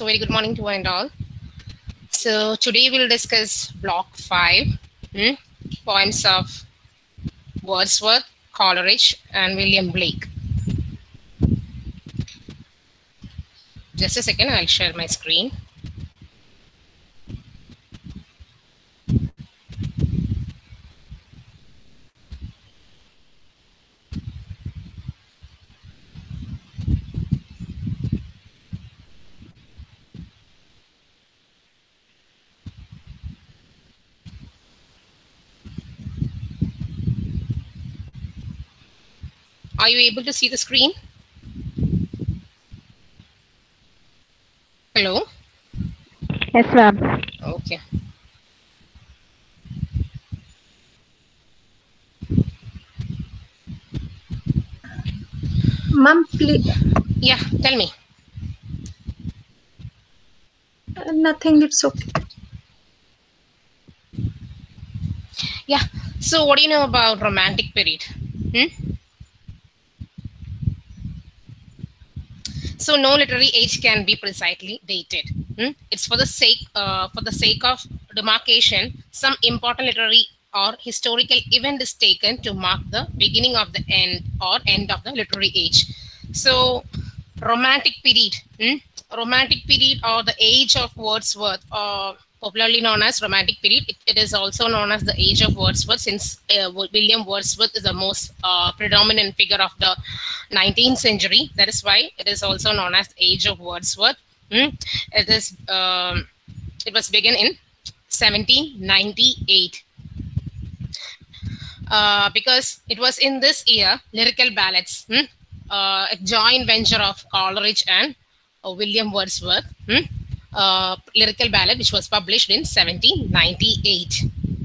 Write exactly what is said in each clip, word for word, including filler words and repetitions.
So very good morning to one and all. So today we'll discuss block five, hmm, poems of Wordsworth, Coleridge, and William Blake. Just a second, I'll share my screen. Are you able to see the screen? Hello? Yes, ma'am. Okay. Ma'am, please. Yeah, tell me. Uh, nothing, it's okay. Yeah, so what do you know about Romantic period? Hmm? So no literary age can be precisely dated. Hmm? It's for the sake uh, for the sake of demarcation, some important literary or historical event is taken to mark the beginning of the end or end of the literary age. So Romantic period, hmm? Romantic period or the age of Wordsworth, or popularly known as Romantic period. It, it is also known as the age of Wordsworth, since uh, William Wordsworth is the most uh, predominant figure of the nineteenth century. That is why it is also known as the age of Wordsworth. Hmm? It is. Um, it was begun in seventeen ninety-eight. Uh, because it was in this year, lyrical ballads, hmm? uh, a joint venture of Coleridge and uh, William Wordsworth, hmm? uh, lyrical ballad, which was published in seventeen ninety-eight.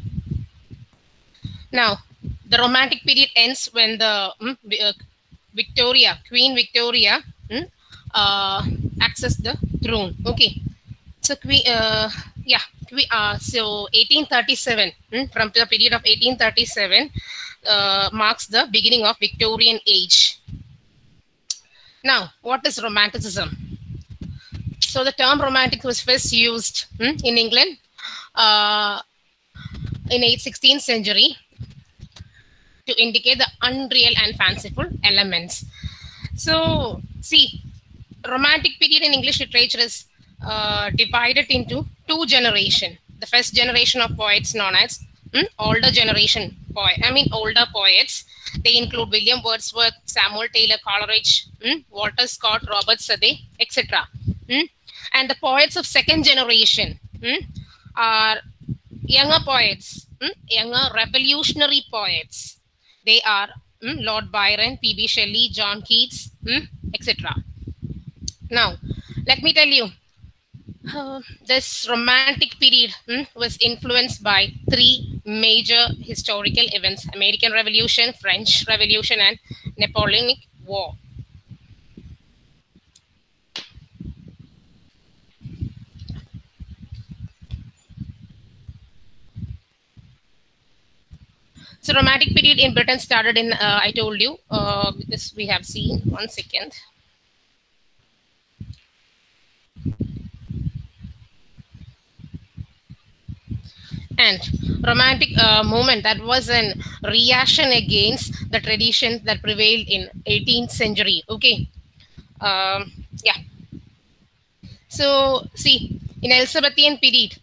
Now, the Romantic period ends when the hmm, uh, Victoria, Queen Victoria, hmm, uh, accessed the throne. Okay, so Queen, uh, yeah, uh, so eighteen thirty-seven, hmm, from the period of eighteen thirty-seven, uh, marks the beginning of Victorian age. Now, what is Romanticism? So the term romantic was first used hmm, in England uh, in the sixteenth century to indicate the unreal and fanciful elements. So, see, Romantic period in English literature is uh, divided into two generations. The first generation of poets known as hmm, older generation poet. I mean older poets. They include William Wordsworth, Samuel Taylor Coleridge, hmm, Walter Scott, Robert Southey, et cetera. Hmm? And the poets of second generation hmm, are younger poets, hmm, younger revolutionary poets. They are hmm, Lord Byron, P B Shelley, John Keats, hmm, et cetera. Now, let me tell you, uh, this Romantic period hmm, was influenced by three major historical events: American Revolution, French Revolution, and Napoleonic War. So, Romantic period in Britain started in, uh, I told you, uh, this we have seen. One second. And Romantic uh, movement, that was a reaction against the traditions that prevailed in eighteenth century. Okay, um, yeah. So see, in Elizabethan period,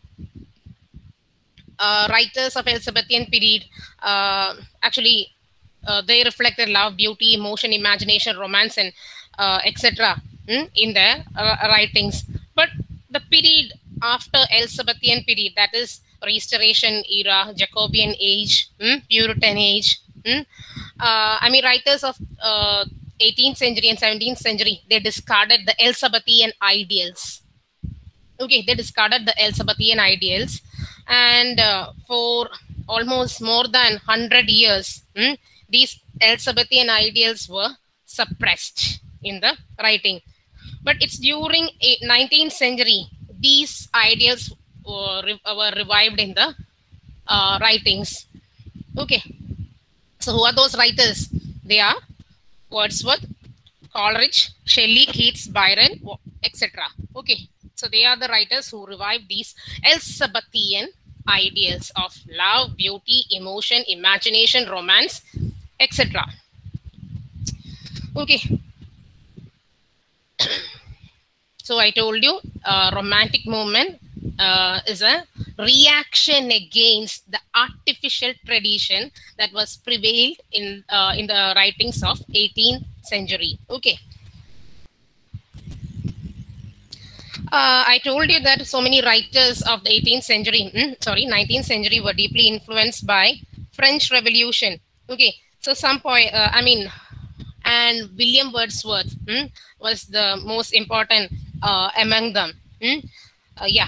uh, writers of Elizabethan period uh, actually uh, they reflected love, beauty, emotion, imagination, romance, and uh, et cetera mm, in their uh, writings. But the period after Elizabethan period, that is Restoration era, Jacobean age, mm, Puritan age. Mm, uh, I mean, writers of uh, eighteenth century and seventeenth century, they discarded the Elizabethan ideals. Okay, they discarded the Elizabethan ideals, and uh, for almost more than one hundred years, hmm, these Elizabethan ideals were suppressed in the writing. But it's during nineteenth century, these ideals were, were revived in the uh, writings. Okay, so who are those writers? They are Wordsworth, Coleridge, Shelley, Keats, Byron, et cetera. Okay, So they are the writers who revived these Elizabethan ideals of love, beauty, emotion, imagination, romance, et cetera. Okay. So I told you, uh, romantic movement uh, is a reaction against the artificial tradition that was prevailed in uh, in the writings of eighteenth century. Okay. Uh, I told you that so many writers of the eighteenth century, mm, sorry, nineteenth century were deeply influenced by French Revolution. Okay, so some point, uh, I mean, and William Wordsworth mm, was the most important uh, among them. Mm? Uh, yeah,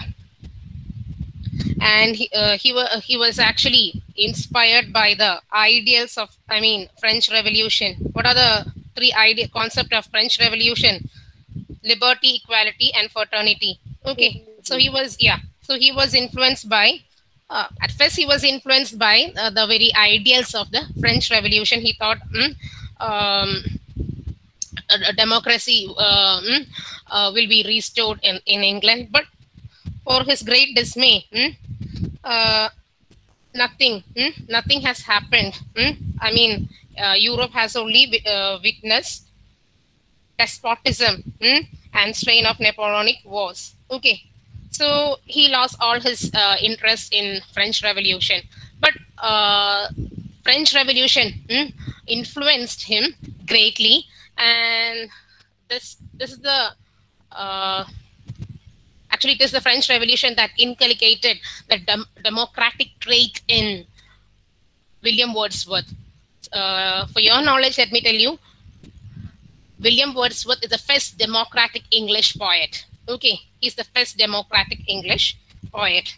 and he uh, he, wa- he was actually inspired by the ideals of, I mean, French Revolution. What are the three idea concept of French Revolution? Liberty, equality, and fraternity. Okay, so he was, yeah, so he was influenced by, uh, at first he was influenced by uh, the very ideals of the French Revolution. He thought mm, um, a, a democracy uh, mm, uh, will be restored in, in England, but for his great dismay, mm, uh, nothing, mm, nothing has happened. Mm? I mean, uh, Europe has only uh, witnessed despotism mm, and strain of Napoleonic wars. Okay, so he lost all his uh, interest in French Revolution, but uh, French Revolution mm, influenced him greatly, and this this is the uh, actually it is the French Revolution that inculcated the dem democratic trait in William Wordsworth. Uh, for your knowledge, let me tell you, William Wordsworth is the first democratic English poet. Okay, he's the first democratic English poet.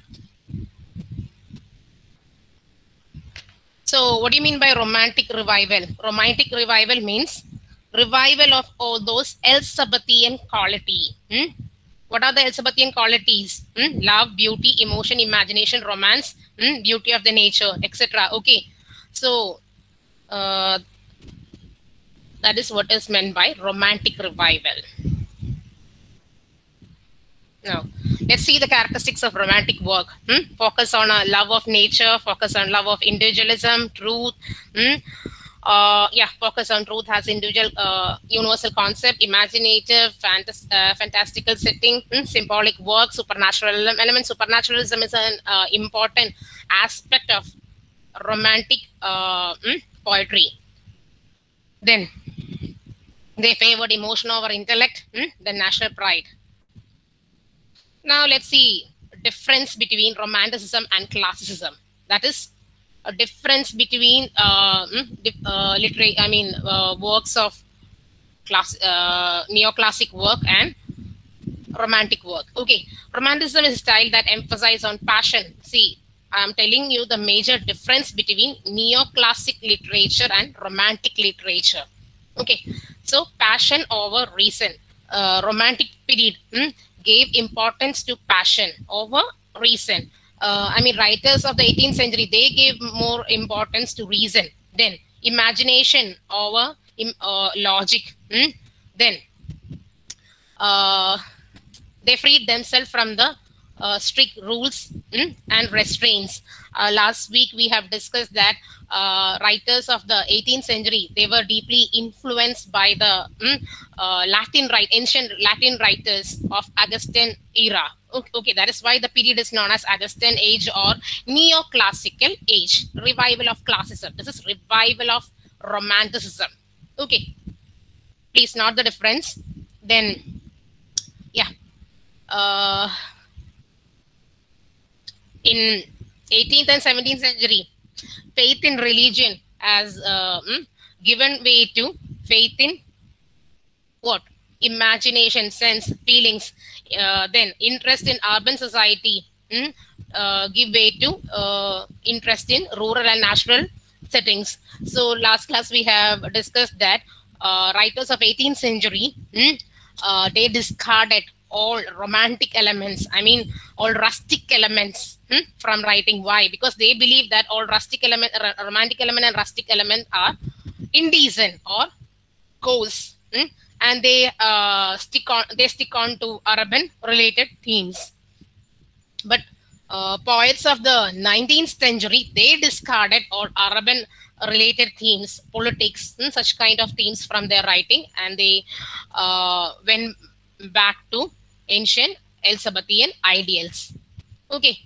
So what do you mean by romantic revival? Romantic revival means revival of all those Elizabethan quality. Hmm? What are the Elizabethan qualities? Hmm? Love, beauty, emotion, imagination, romance, hmm? beauty of the nature, et cetera. Okay, so uh, that is what is meant by romantic revival. Now, let's see the characteristics of romantic work. Hmm? Focus on a love of nature, focus on love of individualism, truth. Hmm? Uh, yeah, focus on truth has individual, uh, universal concept, imaginative, fantas uh, fantastical setting, hmm? symbolic work, supernatural element. Supernaturalism is an uh, important aspect of romantic uh, hmm? poetry. Then, they favored emotion over intellect, hmm? then national pride. Now let's see difference between romanticism and classicism. That is a difference between uh, uh, literary, I mean, uh, works of class, uh, neoclassic work and romantic work. Okay, romanticism is a style that emphasizes on passion. See, I'm telling you the major difference between neoclassic literature and romantic literature. Okay, so passion over reason. Uh, romantic period hmm, gave importance to passion over reason. Uh, I mean, writers of the eighteenth century, they gave more importance to reason. Then imagination over uh, logic. Hmm? Then uh, they freed themselves from the uh, strict rules mm, and restraints. Uh, last week we have discussed that uh, writers of the eighteenth century, they were deeply influenced by the mm, uh, Latin right, ancient Latin writers of Augustan era. Okay, okay, that is why the period is known as Augustan age or neoclassical age. Revival of classicism. This is revival of romanticism. Okay, please note the difference. Then, yeah. Uh, in eighteenth and seventeenth century, faith in religion has uh, mm, given way to faith in what? Imagination, sense, feelings. Uh, then interest in urban society mm, uh, give way to uh, interest in rural and natural settings. So last class we have discussed that uh, writers of eighteenth century, mm, uh, they discarded all romantic elements, I mean all rustic elements hmm, from writing. Why? Because they believe that all rustic element, romantic element and rustic element are indecent or coarse hmm, and they uh, stick on they stick on to urban related themes. But uh, poets of the nineteenth century, they discarded all urban related themes, politics, and such kind of themes from their writing, and they uh, went back to ancient Elizabethan ideals. Okay.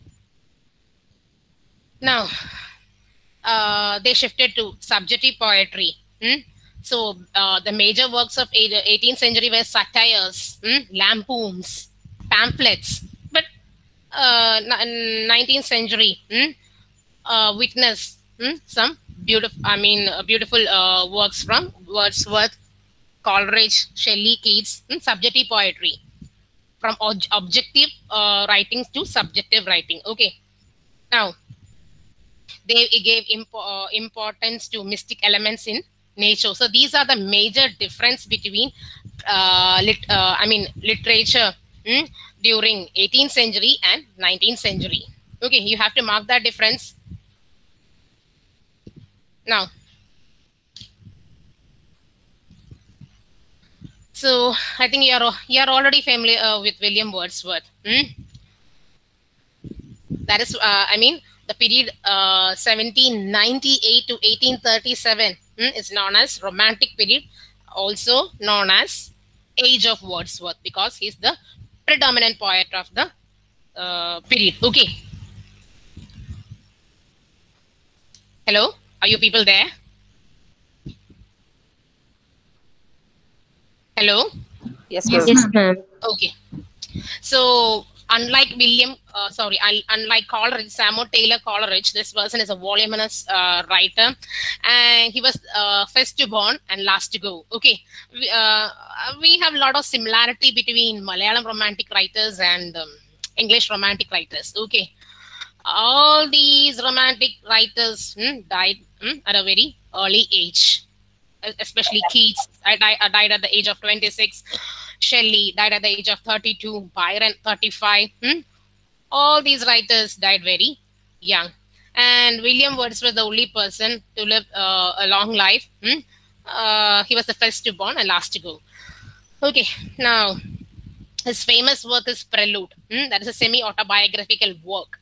Now, uh, they shifted to subjective poetry. Hmm? So, uh, the major works of eighteenth century were satires, hmm? lampoons, pamphlets. But uh, nineteenth century hmm? uh, witnessed hmm? some beautiful, I mean, uh, beautiful uh, works from Wordsworth, Coleridge, Shelley, Keats, hmm? subjective poetry. From ob objective uh, writing to subjective writing. Okay. Now, they gave impo uh, importance to mystic elements in nature. So these are the major difference between, uh, lit uh, I mean, literature hmm, during eighteenth century and nineteenth century. Okay, you have to mark that difference. Now, so I think you are you are already familiar uh, with William Wordsworth. Hmm? That is, uh, I mean, the period uh, seventeen ninety-eight to eighteen thirty-seven hmm, is known as Romantic period, also known as Age of Wordsworth, because he's the predominant poet of the uh, period. Okay. Hello, are you people there? Hello? Yes, ma'am. Yes, ma'am. Okay. So, unlike William, uh, sorry, un unlike Coleridge, Samuel Taylor Coleridge, this person is a voluminous uh, writer, and he was uh, first to born and last to go. Okay, we, uh, we have a lot of similarity between Malayalam romantic writers and um, English romantic writers. Okay, all these romantic writers hmm, died hmm, at a very early age, especially Keats. I died, I died at the age of twenty-six. Shelley died at the age of thirty-two, Byron thirty-five. Hmm? All these writers died very young. And William Wordsworth was the only person to live uh, a long life. Hmm? Uh, he was the first to born and last to go. Okay, now his famous work is Prelude. Hmm? That is a semi-autobiographical work.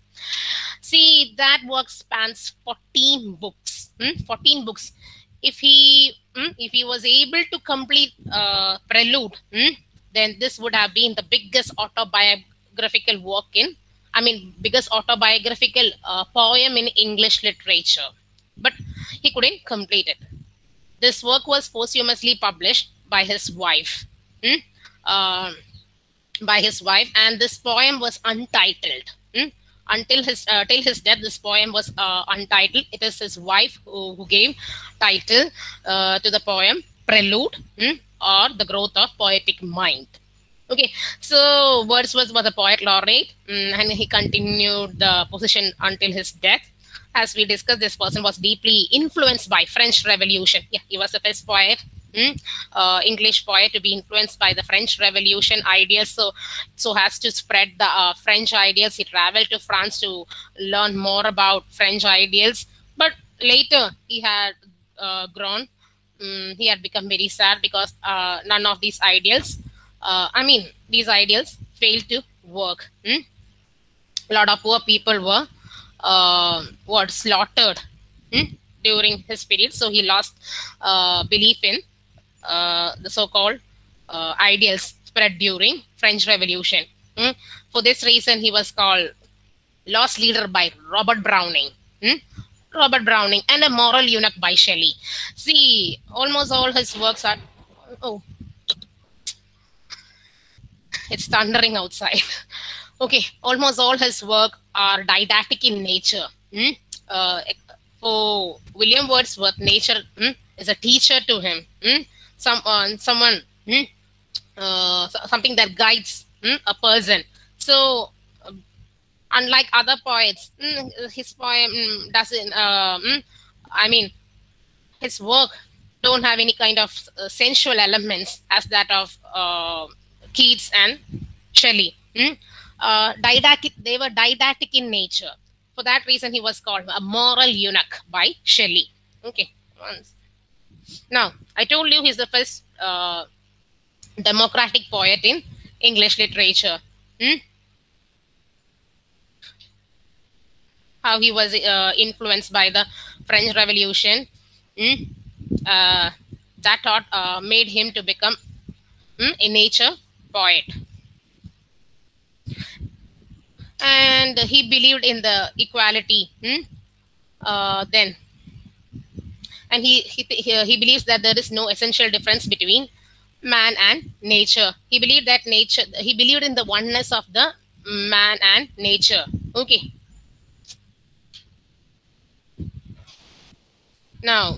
See, that work spans fourteen books. Hmm? fourteen books. If he hmm, if he was able to complete uh, Prelude, hmm, then this would have been the biggest autobiographical work in, I mean, biggest autobiographical uh, poem in English literature. But he couldn't complete it. This work was posthumously published by his wife. Hmm, uh, by his wife, and this poem was untitled. Hmm? Until his uh, till his death, this poem was uh, untitled. It is his wife who, who gave title uh, to the poem, Prelude, hmm? or The Growth of Poetic Mind. Okay, so Wordsworth was a poet laureate, um, and he continued the position until his death. As we discussed, this person was deeply influenced by French Revolution. Yeah, he was the first poet, hmm, uh, English poet to be influenced by the French Revolution ideas. So, so as to spread the uh, French ideals, he traveled to France to learn more about French ideals. But later, he had uh, grown. Um, he had become very sad because uh, none of these ideals, uh, I mean, these ideals failed to work. Hmm? A lot of poor people were uh, were slaughtered hmm, during his period. So he lost uh, belief in uh, the so-called uh, ideals spread during French Revolution. Hmm. For this reason, he was called lost leader by Robert Browning. Hmm. Robert Browning, and a moral eunuch by Shelley. See, almost all his works are. Oh, it's thundering outside. Okay, almost all his work are didactic in nature. Hmm? Uh, for William Wordsworth, nature hmm, is a teacher to him. Hmm? Some, uh, someone, hmm? uh, something that guides hmm, a person. So, uh, unlike other poets, hmm, his poem hmm, doesn't. Uh, hmm, I mean, his work don't have any kind of uh, sensual elements as that of uh, Keats and Shelley. Hmm? Uh, didactic, they were didactic in nature. For that reason, he was called a moral eunuch by Shelley. Okay. Now, I told you he's the first uh, democratic poet in English literature. Hmm? How he was uh, influenced by the French Revolution. Hmm? Uh, that thought uh, made him to become hmm, a nature poet. And he believed in the equality. Hmm? Uh, then, and he, he he believes that there is no essential difference between man and nature. He believed that nature. He believed in the oneness of the man and nature. Okay. Now,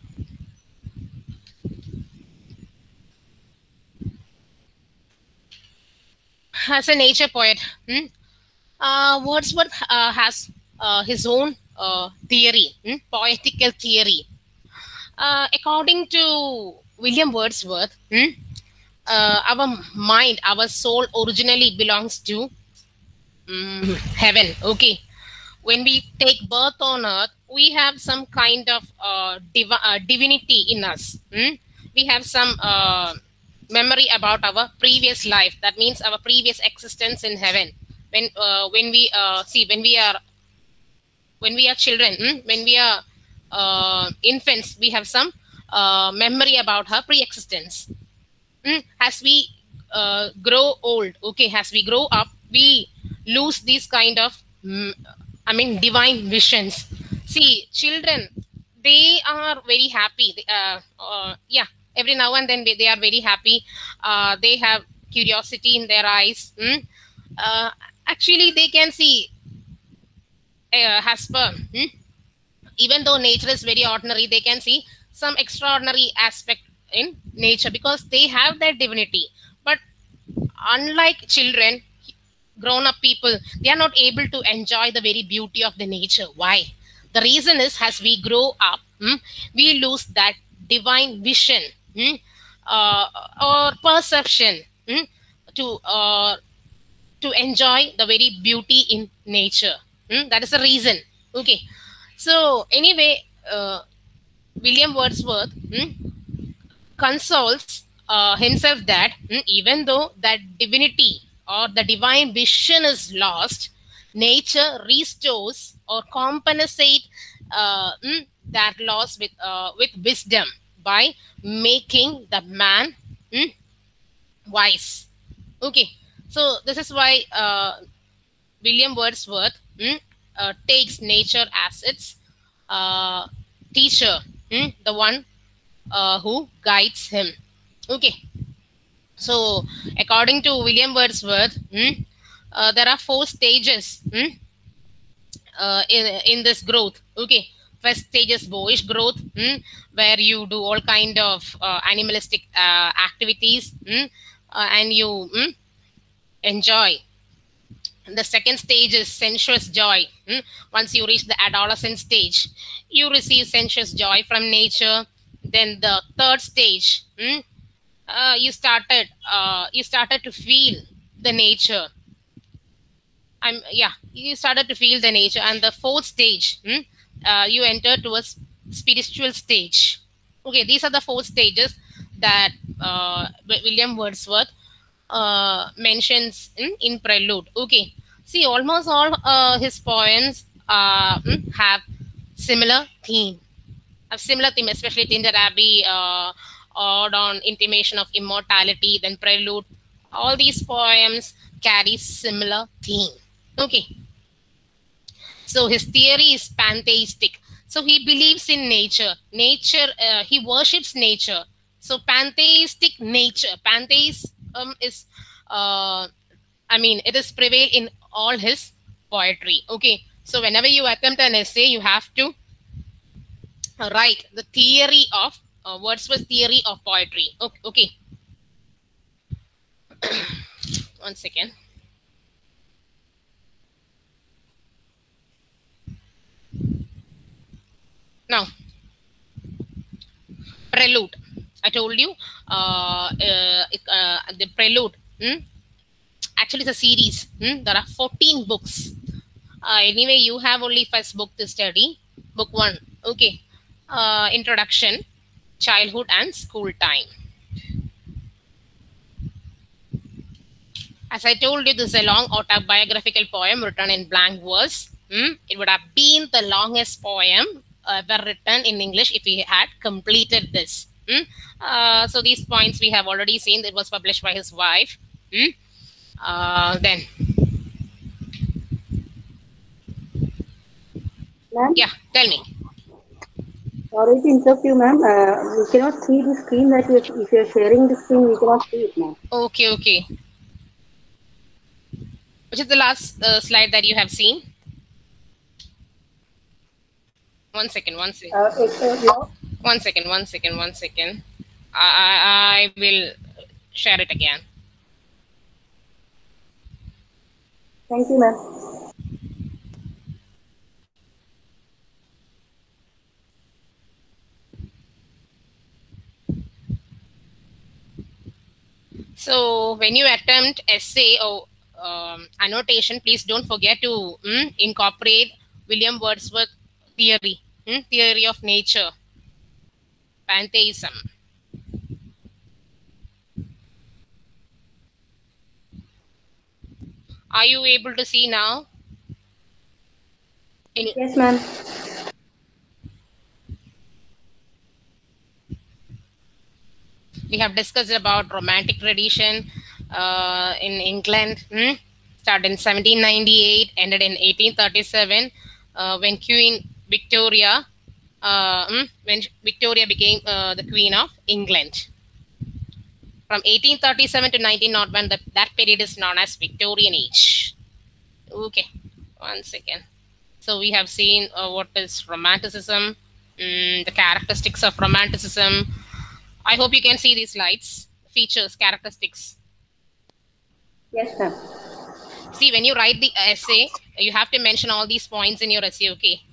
as a nature poet, hmm, uh, Wordsworth uh, has uh, his own uh, theory, hmm, poetical theory. Uh, according to William Wordsworth, hmm, uh, our mind, our soul originally belongs to um, heaven. Okay. When we take birth on earth, we have some kind of uh, div- uh, divinity in us. Hmm? We have some uh, memory about our previous life. That means our previous existence in heaven. When uh, when we uh, see when we are when we are children, hmm? when we are uh, infants, we have some uh, memory about our pre-existence. Mm, as we uh, grow old, okay, as we grow up, we lose these kind of, mm, I mean, divine visions. See, children, they are very happy. They, Uh, uh, yeah, every now and then they, they are very happy. Uh, they have curiosity in their eyes. Mm. Uh, actually, they can see uh, as per. Mm, even though nature is very ordinary, they can see some extraordinary aspect in nature because they have that divinity. But unlike children, grown up people, they are not able to enjoy the very beauty of the nature. Why? The reason is as we grow up, hmm, we lose that divine vision, hmm, uh, or perception, hmm, to uh, to enjoy the very beauty in nature. Hmm, that is the reason. Okay. So anyway, uh, William Wordsworth, hmm, consoles uh, himself that, hmm, even though that divinity or the divine vision is lost, nature restores or compensate uh, hmm, that loss with uh, with wisdom by making the man hmm, wise. Okay, so this is why uh, William Wordsworth hmm, uh, takes nature as its uh, teacher, hmm, the one uh, who guides him. Okay, so according to William Wordsworth, hmm, uh, there are four stages hmm, uh, in, in this growth. Okay, first stage is boyish growth, hmm, where you do all kind of uh, animalistic uh, activities, hmm, uh, and you hmm, enjoy. The second stage is sensuous joy. Hmm? Once you reach the adolescent stage, you receive sensuous joy from nature. Then the third stage, hmm? uh, you started uh, you started to feel the nature. I'm yeah, you started to feel the nature. And the fourth stage, hmm? uh, you enter to a spiritual stage. Okay, these are the four stages that uh, William Wordsworth uh, mentions in, in Prelude. Okay, see, almost all uh, his poems uh, mm, have similar theme, have similar theme, especially Tinder Abbey, uh, Ode on Intimation of Immortality, then Prelude. All these poems carry similar theme. Okay, so his theory is pantheistic. So he believes in nature. Nature, uh, he worships nature. So pantheistic nature, pantheism is, uh, I mean, it is prevail in all his poetry. Okay, so whenever you attempt an essay, you have to write the theory of uh, Wordsworth's theory of poetry. Okay, okay. One second. Now, Prelude. I told you uh, uh, uh, the Prelude. Hmm? Actually, it's a series. Hmm? There are fourteen books. Uh, anyway, you have only first book to study. Book one. Okay. Uh, introduction, childhood and school time. As I told you, this is a long autobiographical poem written in blank verse. Hmm? It would have been the longest poem ever written in English if he had completed this. Hmm? Uh, so these points we have already seen. It was published by his wife. Hmm? Uh, then, Ma'am, yeah, tell me. sorry to interrupt you, ma'am. Uh, we cannot see the screen that you, if you're sharing the screen, we cannot see it, ma'am. Okay, okay. Which is the last uh, slide that you have seen? One second, one second. Uh, it's, uh, no. One second, one second, one second. I, I, I will share it again. Thank you, ma'am. So when you attempt essay or um, annotation, please don't forget to mm, incorporate William Wordsworth theory, mm, theory of nature, pantheism. Are you able to see now? Any Yes, ma'am. we have discussed about romantic tradition uh, in England. Hmm? Started in seventeen ninety-eight, ended in eighteen thirty-seven, uh, when Queen Victoria, uh, hmm? when Victoria became uh, the Queen of England. From eighteen thirty-seven to nineteen oh one, that, that period is known as Victorian Age. Okay, one second. So we have seen uh, what is Romanticism, mm, the characteristics of Romanticism. I hope you can see these slides, features, characteristics. Yes, ma'am. See, when you write the essay, you have to mention all these points in your essay, okay?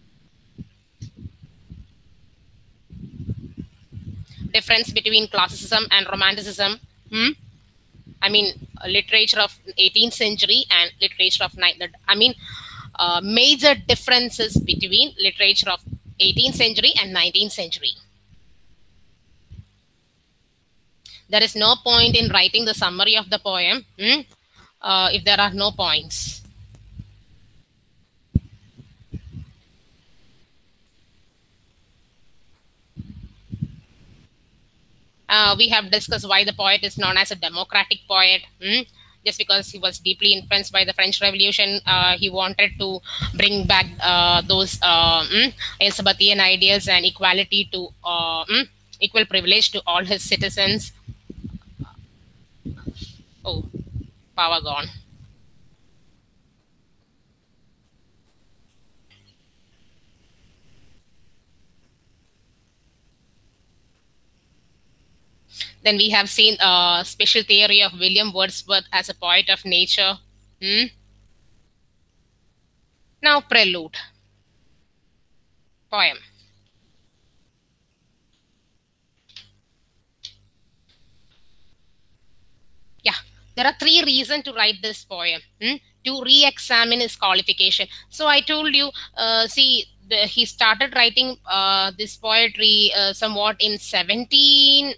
Difference between classicism and romanticism. Hmm? I mean, literature of eighteenth century and literature of nineteenth. I mean, uh, major differences between literature of eighteenth century and nineteenth century. There is no point in writing the summary of the poem hmm, uh, if there are no points. Uh, we have discussed why the poet is known as a democratic poet. Hmm? Just because he was deeply influenced by the French Revolution, uh, he wanted to bring back uh, those uh, mm, Elizabethan ideas and equality to uh, mm, equal privilege to all his citizens. Oh, power gone. Then we have seen a uh, special theory of William Wordsworth as a poet of nature. Hmm? Now, prelude. Poem. Yeah, there are three reasons to write this poem. Hmm? To re-examine his qualification. So I told you, uh, see, the, he started writing uh, this poetry uh, somewhat in seventeen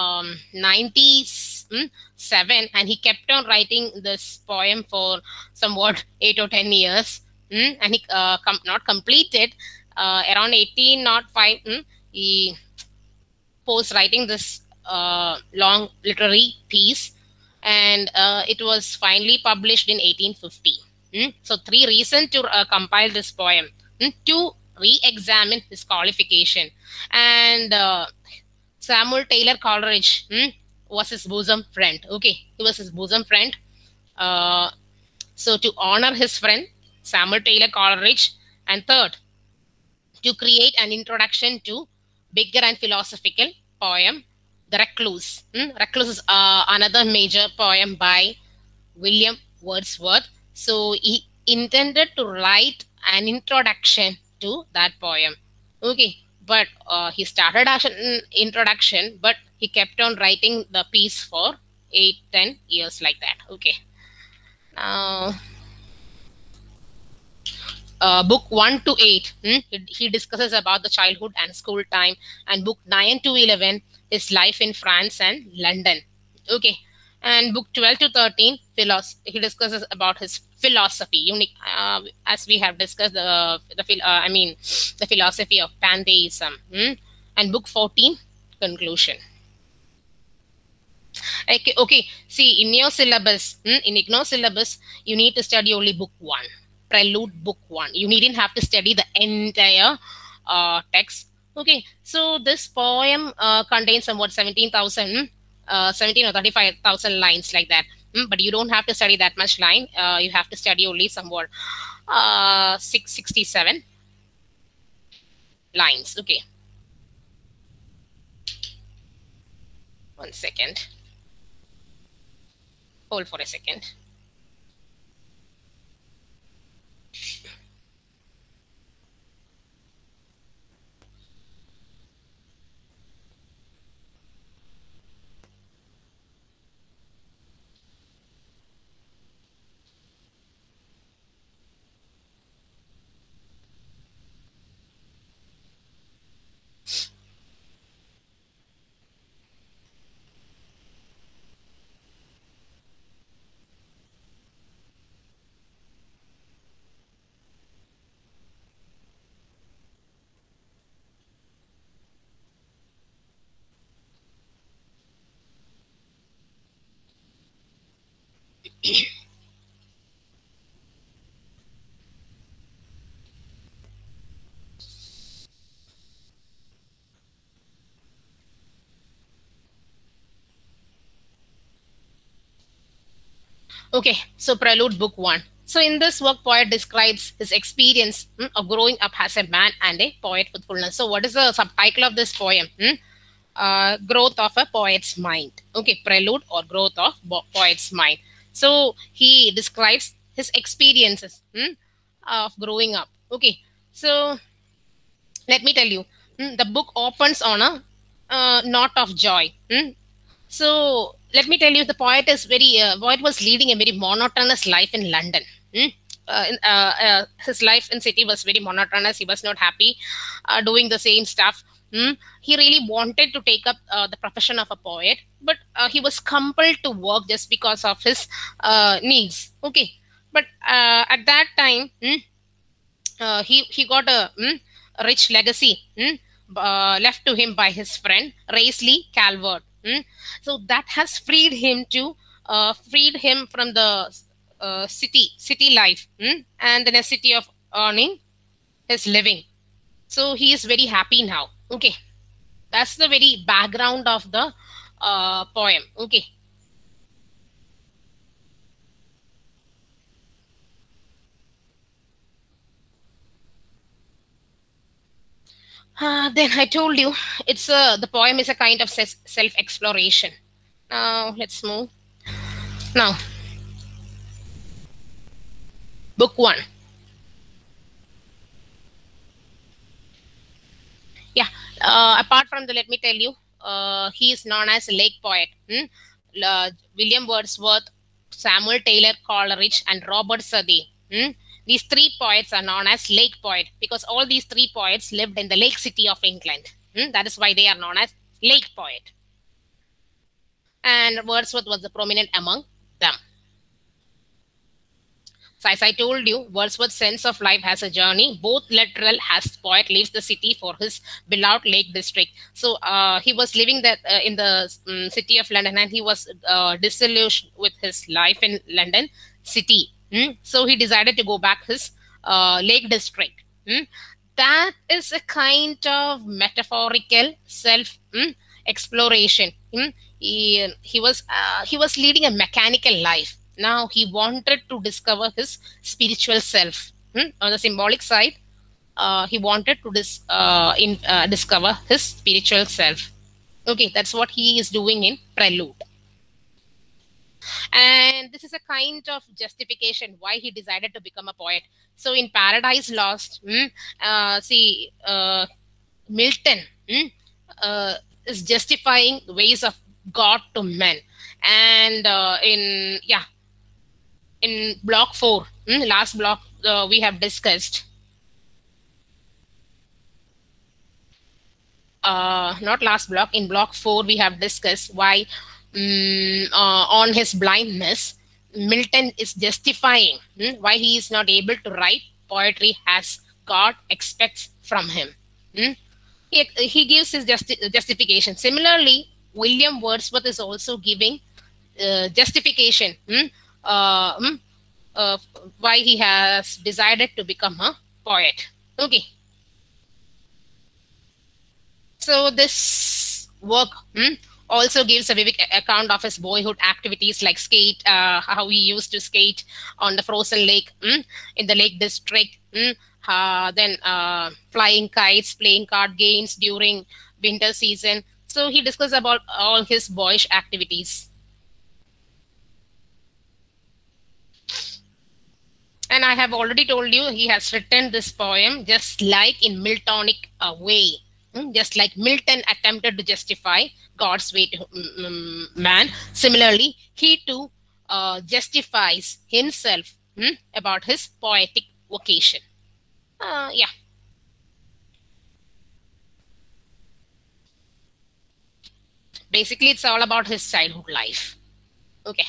ninety-seven, and he kept on writing this poem for somewhat eight or ten years, hmm? and he uh, com not completed uh, around eighteen oh five. Hmm? He post writing this uh, long literary piece, and uh, it was finally published in eighteen fifty. Hmm? So three reasons to uh, compile this poem. Hmm? To re-examine his qualification. And uh, Samuel Taylor Coleridge hmm, was his bosom friend. Okay, he was his bosom friend. Uh, so to honor his friend, Samuel Taylor Coleridge. And third, to create an introduction to bigger and philosophical poem, The Recluse. Hmm? Recluse is uh, another major poem by William Wordsworth. So he intended to write an introduction to that poem. Okay, but uh, he started as an introduction, but he kept on writing the piece for eight, ten years like that. Okay. Now, uh, book one to eight, hmm, he, he discusses about the childhood and school time, and book nine to eleven is life in France and London. Okay. And book twelve to thirteen, philosophy, he discusses about his philosophy, unique, uh, as we have discussed the the uh, I mean the philosophy of pantheism. Hmm? And book fourteen, conclusion. Okay, okay. See, in your syllabus, hmm, in IGNOU syllabus, you need to study only book one, prelude book one. You needn't have to study the entire uh, text. Okay, so this poem uh, contains somewhat seventeen thousand, uh, seventeen or thirty-five thousand lines like that. Hmm, but you don't have to study that much line. Uh, you have to study only somewhat uh, six hundred sixty-seven lines. Okay. One second. Hold for a second. Okay, so Prelude Book one. So in this work, poet describes his experience hmm, of growing up as a man and a poet with fullness. So what is the subtitle of this poem? Hmm? Uh, growth of a poet's mind. Okay, Prelude or Growth of Poet's Mind. So he describes his experiences hmm, of growing up. Okay, so let me tell you, hmm, the book opens on a uh, note of joy. Hmm? So let me tell you, the poet is very. Uh, poet was leading a very monotonous life in London. Hmm? Uh, in, uh, uh, his life in city was very monotonous. He was not happy uh, doing the same stuff. Hmm? He really wanted to take up uh, the profession of a poet, but uh, he was compelled to work just because of his uh, needs. Okay, but uh, at that time, hmm, uh, he he got a, mm, a rich legacy mm, uh, left to him by his friend Raisley Calvert. Mm. So that has freed him to uh, freed him from the uh, city city life mm, and the necessity of earning his living. So he is very happy now. Okay, that's the very background of the uh, poem. Okay. Uh, then I told you it's a the poem is a kind of self exploration. Now let's move. Now, book one. Yeah. Uh, apart from the, let me tell you, uh, he is known as Lake Poet. Hmm? Uh, William Wordsworth, Samuel Taylor Coleridge, and Robert Southey. Hmm? These three poets are known as Lake Poet because all these three poets lived in the Lake City of England. Hmm? That is why they are known as Lake Poet. And Wordsworth was the prominent among them. So as I told you, Wordsworth's sense of life has a journey, both literal as poet leaves the city for his beloved Lake District. So uh, he was living that uh, in the um, city of London, and he was uh, disillusioned with his life in London city. Mm? So he decided to go back his uh, Lake District. Mm? That is a kind of metaphorical self mm, exploration. Mm? He, he was uh, he was leading a mechanical life. Now he wanted to discover his spiritual self. Hmm? On the symbolic side, uh, he wanted to dis, uh, in, uh, discover his spiritual self. Okay, that's what he is doing in Prelude. And this is a kind of justification why he decided to become a poet. So in Paradise Lost, hmm, uh, see, uh, Milton hmm, uh, is justifying the ways of God to men. And uh, in, yeah, in block four, hmm, last block uh, we have discussed. Uh, not last block, in block four we have discussed why mm, uh, on his blindness, Milton is justifying mm, why he is not able to write poetry as God expects from him. Mm. He, he gives his justi justification. Similarly, William Wordsworth is also giving uh, justification mm, uh, mm, uh, why he has decided to become a poet. Okay. So this work mm, also gives a vivid account of his boyhood activities like skate, uh, how he used to skate on the frozen lake mm, in the Lake District, mm, uh, then uh, flying kites, playing card games during winter season. So he discusses about all his boyish activities. And I have already told you he has written this poem just like in Miltonic uh, way. Mm, just like Milton attempted to justify God's way to um, man. Similarly, he too uh, justifies himself mm, about his poetic vocation. Uh, yeah. Basically, it's all about his childhood life. Okay.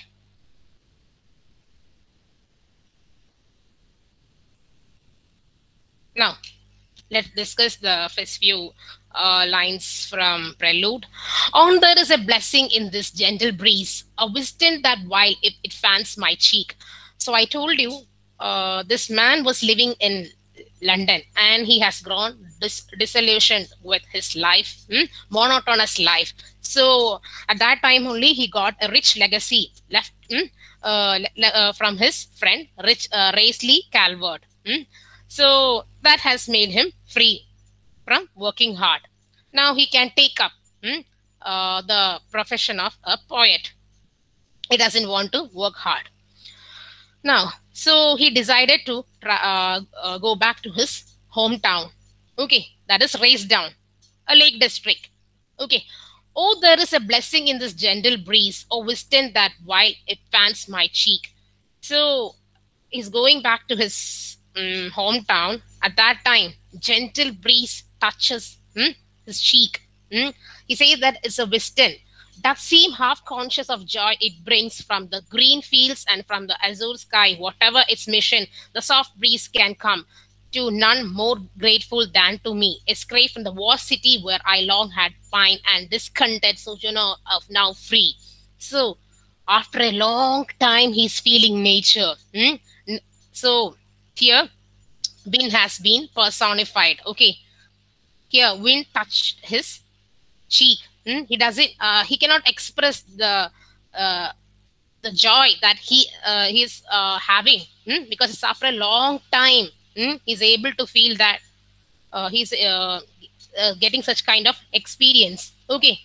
Now, let's discuss the first few uh, lines from Prelude. On there is a blessing in this gentle breeze, a wisdom that while it, it fans my cheek. So I told you, uh, this man was living in London and he has grown dis- disillusioned with his life, hmm, monotonous life. So at that time only he got a rich legacy left hmm, uh, le- uh, from his friend, Rich uh, Raisley Calvert. Hmm. So that has made him free from working hard. Now he can take up hmm, uh, the profession of a poet. He doesn't want to work hard. Now, so he decided to uh, uh, go back to his hometown. Okay, that is Racedown, a lake district. Okay. Oh, there is a blessing in this gentle breeze, or wisdom that while it fans my cheek. So he's going back to his um, hometown. At that time, gentle breeze touches hmm, his cheek. Hmm. He says that it's a wisdom. Does seem half conscious of joy it brings from the green fields and from the azure sky. Whatever its mission, the soft breeze can come to none more grateful than to me. Escape from the war city where I long had pined and discontented sojourner of now free. So after a long time, he's feeling nature. Hmm? So here, wind has been personified. Okay, here wind touched his cheek. Hmm? He doesn't. Uh, he cannot express the uh, the joy that he uh, he's uh, having hmm? because it's after a long time. Hmm? He's able to feel that uh, he's uh, uh, getting such kind of experience. Okay,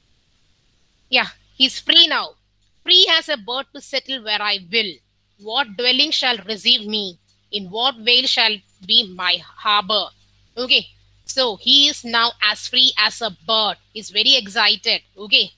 yeah, he's free now. Free as a bird to settle where I will. What dwelling shall receive me? In what vale shall be my harbor? Okay. So he is now as free as a bird. He's very excited. Okay.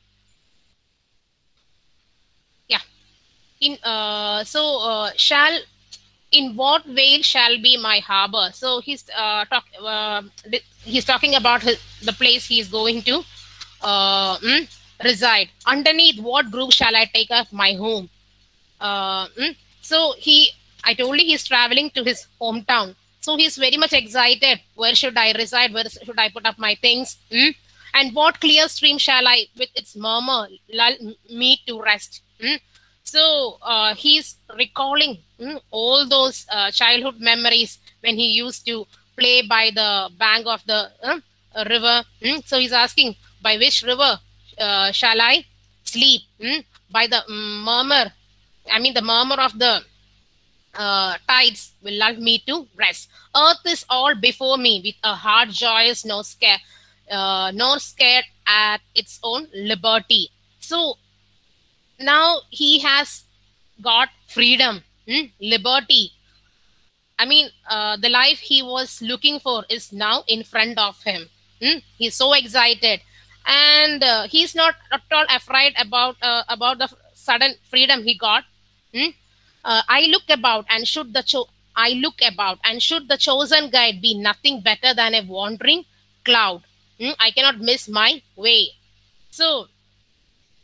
Yeah. In uh so uh shall in what vale shall be my harbor? So he's uh talk uh, he's talking about his, the place he is going to uh mm, reside. Underneath what grove shall I take up my home? Uh, mm, so he, I told you he's traveling to his hometown. So he's very much excited. Where should I reside? Where should I put up my things? Mm? And what clear stream shall I, with its murmur, lull me to rest? Mm? So uh, he's recalling mm, all those uh, childhood memories when he used to play by the bank of the uh, river. Mm? So he's asking, by which river uh, shall I sleep? Mm? By the mm, murmur I mean, the murmur of the uh, tides will lull me to rest. Earth is all before me with a heart joyous, nor scared, uh, nor scared at its own liberty. So now he has got freedom, hmm, liberty. I mean, uh, the life he was looking for is now in front of him. Hmm? He's so excited, and uh, he's not at all afraid about uh, about the sudden freedom he got. Hmm? Uh, I look about, and should the cho- I look about, and should the chosen guide be nothing better than a wandering cloud, hmm? I cannot miss my way. So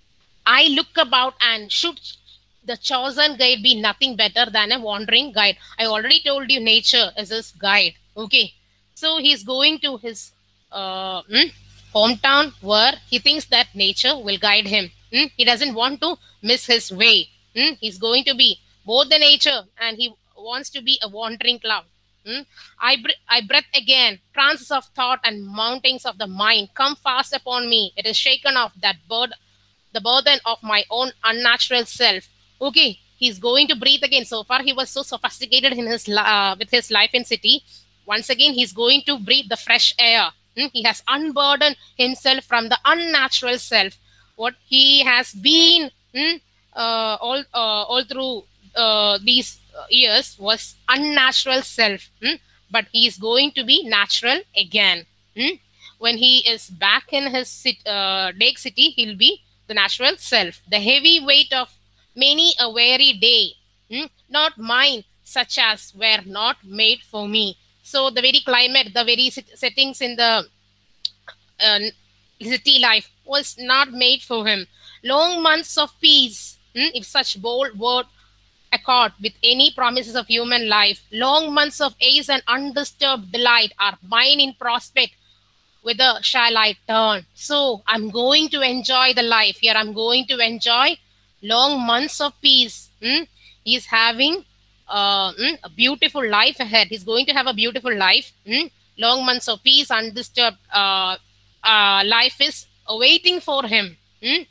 I look about, and should the chosen guide be nothing better than a wandering guide? I already told you nature is his guide. Okay. So he's going to his uh, mm, hometown where he thinks that nature will guide him. Mm? He doesn't want to miss his way. Mm? He's going to be both the nature and he wants to be a wandering cloud. Mm? I, br- I breath again. Trances of thought and mountains of the mind come fast upon me. It is shaken off that bird, the burden of my own unnatural self. Okay, he's going to breathe again. So far, he was so sophisticated in his uh, with his life in city. Once again, he's going to breathe the fresh air. Hmm? He has unburdened himself from the unnatural self. What he has been hmm, uh, all uh, all through uh, these years was unnatural self. Hmm? But he is going to be natural again. Hmm? When he is back in his sit, uh, lake city, he'll be the natural self. The heavy weight of many a weary day, hmm? Not mine, such as were not made for me. So the very climate, the very sit- settings in the uh, city life was not made for him. Long months of peace, hmm? If such bold word accord with any promises of human life, long months of ease and undisturbed delight are mine in prospect. Whither shall I turn? So I'm going to enjoy the life here. I'm going to enjoy long months of peace. Hmm? He's having uh, hmm, a beautiful life ahead. He's going to have a beautiful life. Hmm? Long months of peace, undisturbed uh, uh, life is awaiting for him. Hmm?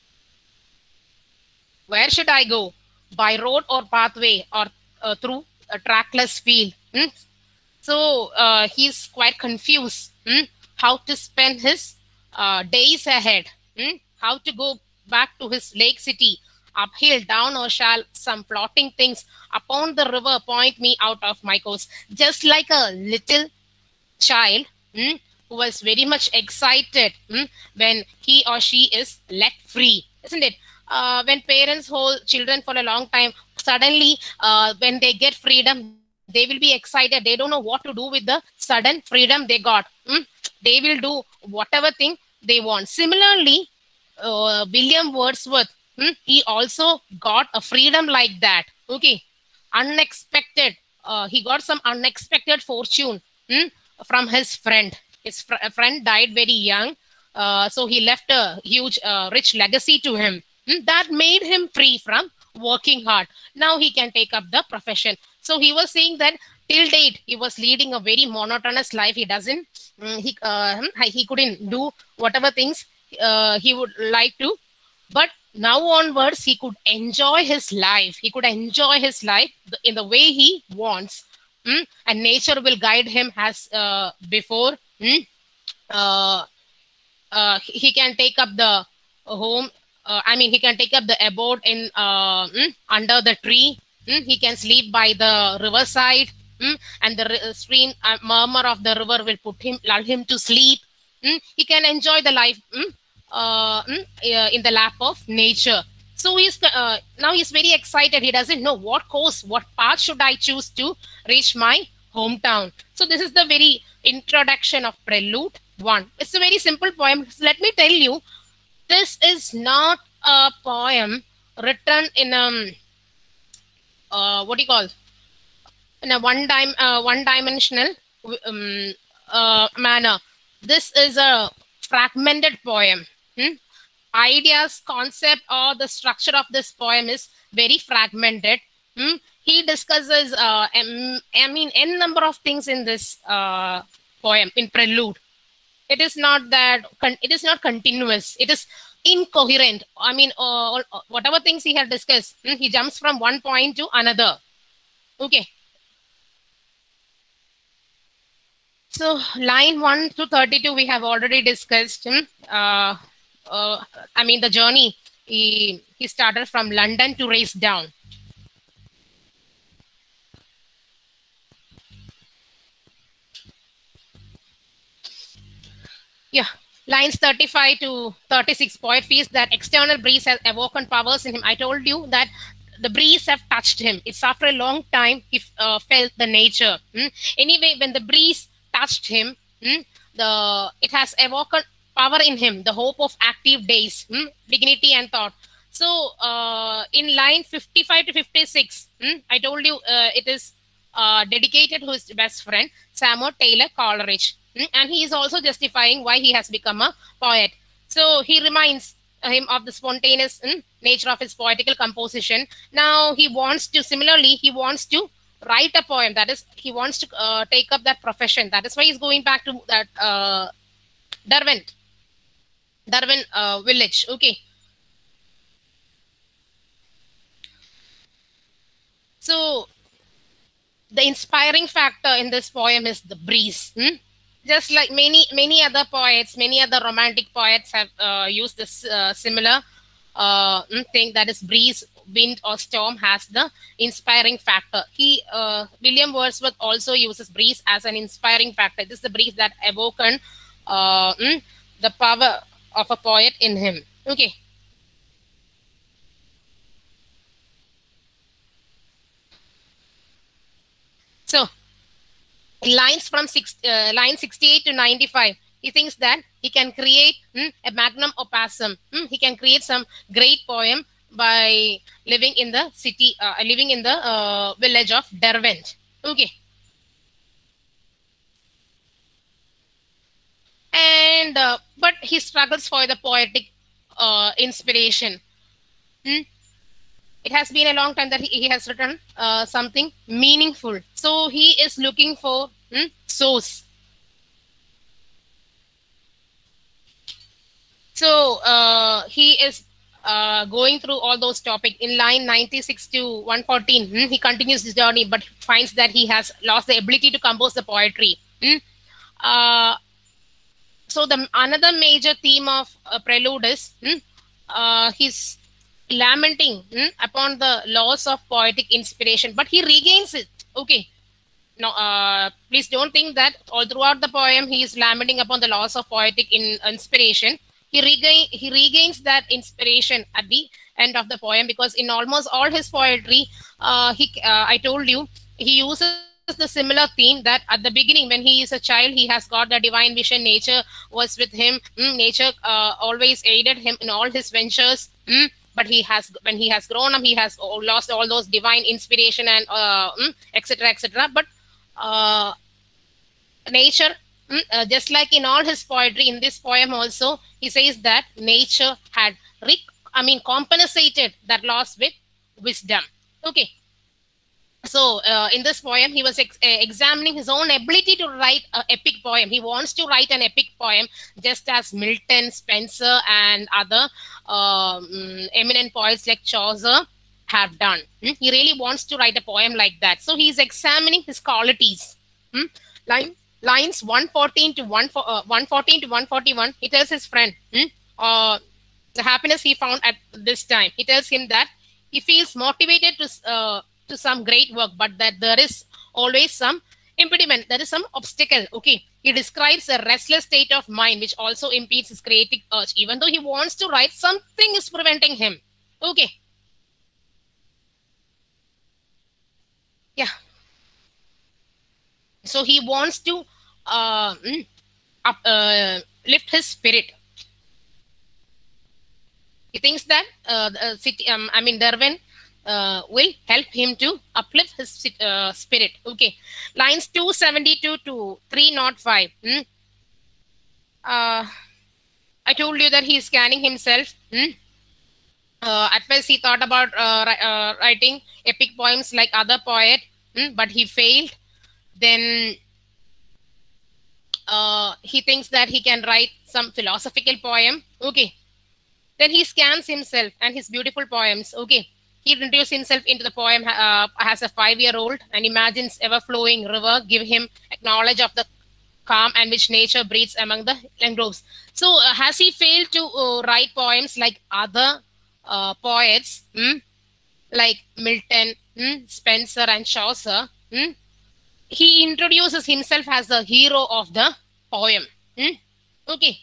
Where should I go? By road or pathway, or uh, through a trackless field? Hmm? So uh, he's quite confused hmm, how to spend his uh, days ahead, hmm, how to go back to his lake city, uphill, down, or shall some floating things upon the river point me out of my course. Just like a little child hmm, who was very much excited hmm, when he or she is let free, isn't it? Uh, when parents hold children for a long time, suddenly uh, when they get freedom, they will be excited. They don't know what to do with the sudden freedom they got. Hmm? They will do whatever thing they want. Similarly, uh, William Wordsworth, hmm, he also got a freedom like that. Okay, unexpected. Uh, he got some unexpected fortune hmm, from his friend. His fr- friend died very young, uh, so he left a huge, uh, rich legacy to him. Hmm, that made him free from working hard. Now he can take up the profession. So he was saying that till date he was leading a very monotonous life. He doesn't, mm, he uh, he couldn't do whatever things uh, he would like to. But now onwards, he could enjoy his life. He could enjoy his life in the way he wants. Mm? And nature will guide him as uh, before. Mm? Uh, uh, he can take up the home. Uh, I mean, he can take up the abode in uh, mm, under the tree. Mm? He can sleep by the riverside. Mm? And the ri- stream uh, murmur of the river will put him, lull him to sleep. Mm? He can enjoy the life. Mm? Uh, mm, uh, in the lap of nature. So he's uh, now he's very excited. He doesn't know what course, what path should I choose to reach my hometown. So this is the very introduction of Prelude One. It's a very simple poem. So let me tell you, this is not a poem written in um uh, what do you call in a one time uh, one dimensional um, uh, manner. This is a fragmented poem. Hmm? Ideas, concept, or the structure of this poem is very fragmented. Hmm? He discusses, uh, um, I mean, n number of things in this uh, poem in Prelude. It is not that con- it is not continuous. It is incoherent. I mean, uh, whatever things he had discussed, hmm, he jumps from one point to another. Okay. So line one to thirty-two we have already discussed. Hmm? Uh, uh, I mean the journey. He he started from London to race down. Yeah. Lines thirty-five to thirty-six. Poet feels that external breeze has awoken powers in him. I told you that the breeze have touched him. It's after a long time he uh, felt the nature. Hmm? Anyway, when the breeze touched him, hmm, the it has awoken power in him, the hope of active days, hmm, dignity and thought. So uh, in line fifty-five to fifty-six, hmm, I told you uh, it is uh, dedicated to his best friend, Samuel Taylor Coleridge. Hmm, and he is also justifying why he has become a poet. So he reminds him of the spontaneous hmm, nature of his poetical composition. Now he wants to, similarly, he wants to write a poem. That is, he wants to uh, take up that profession. That is why he's going back to that uh, Derwent, Darwin uh, village. Okay. So the inspiring factor in this poem is the breeze. Hmm? Just like many many other poets, many other romantic poets have uh, used this uh, similar uh, thing, that is breeze, wind, or storm has the inspiring factor. He uh, William Wordsworth also uses breeze as an inspiring factor. This is the breeze that awoken uh, the power of a poet in him. Okay. So lines from six, uh, line sixty-eight to ninety-five, he thinks that he can create mm, a magnum opusum. Mm, he can create some great poem by living in the city, uh, living in the uh, village of Derwent. Okay. And uh, but he struggles for the poetic uh, inspiration. Mm? It has been a long time that he, he has written uh, something meaningful. So he is looking for mm, source. So uh, he is uh, going through all those topics. In line ninety-six to one fourteen, hmm, he continues his journey, but finds that he has lost the ability to compose the poetry. Hmm. Uh, so the another major theme of uh, Prelude is hmm, uh, his lamenting hmm, upon the loss of poetic inspiration, but he regains it. Okay. No, uh, please don't think that all throughout the poem he is lamenting upon the loss of poetic in, inspiration. He regain he regains that inspiration at the end of the poem, because in almost all his poetry, uh, he uh, I told you, he uses the similar theme that at the beginning, when he is a child, he has got the divine vision. Nature was with him. Mm, nature uh, always aided him in all his ventures. Mm, but he has, when he has grown up, he has lost all those divine inspiration and uh, mm, etc etc. But uh, nature, mm, uh, just like in all his poetry, in this poem also, he says that nature had, re- I mean, compensated that loss with wisdom. Okay. So uh, in this poem, he was ex- uh, examining his own ability to write an epic poem. He wants to write an epic poem, just as Milton, Spenser, and other um, eminent poets like Chaucer have done. Hmm? He really wants to write a poem like that. So he's examining his qualities. Hmm? Line, lines one fourteen to one, uh, one fourteen to one forty-one, he tells his friend hmm? uh, the happiness he found at this time. He tells him that he feels motivated to uh, to some great work, but that there is always some impediment, there is some obstacle. Okay. He describes a restless state of mind which also impedes his creative urge. Even though he wants to write, something is preventing him. Okay. Yeah. So he wants to uh, up, uh, lift his spirit. He thinks that uh, the city, um, I mean, Darwin uh, will help him to uplift his uh, spirit. Okay. Lines two seventy-two to three oh five. Hmm? Uh, I told you that he is scanning himself. Hmm? Uh, at first, he thought about uh, uh, writing epic poems like other poet, hmm? but he failed. Then uh, he thinks that he can write some philosophical poem. Okay. Then he scans himself and his beautiful poems. Okay. He introduces himself into the poem uh, as a five-year-old and imagines ever-flowing river give him knowledge of the calm and which nature breathes among the mangroves. So uh, has he failed to uh, write poems like other uh, poets, hmm? like Milton, hmm? Spenser, and Chaucer? Hmm? He introduces himself as the hero of the poem. Hmm? Okay.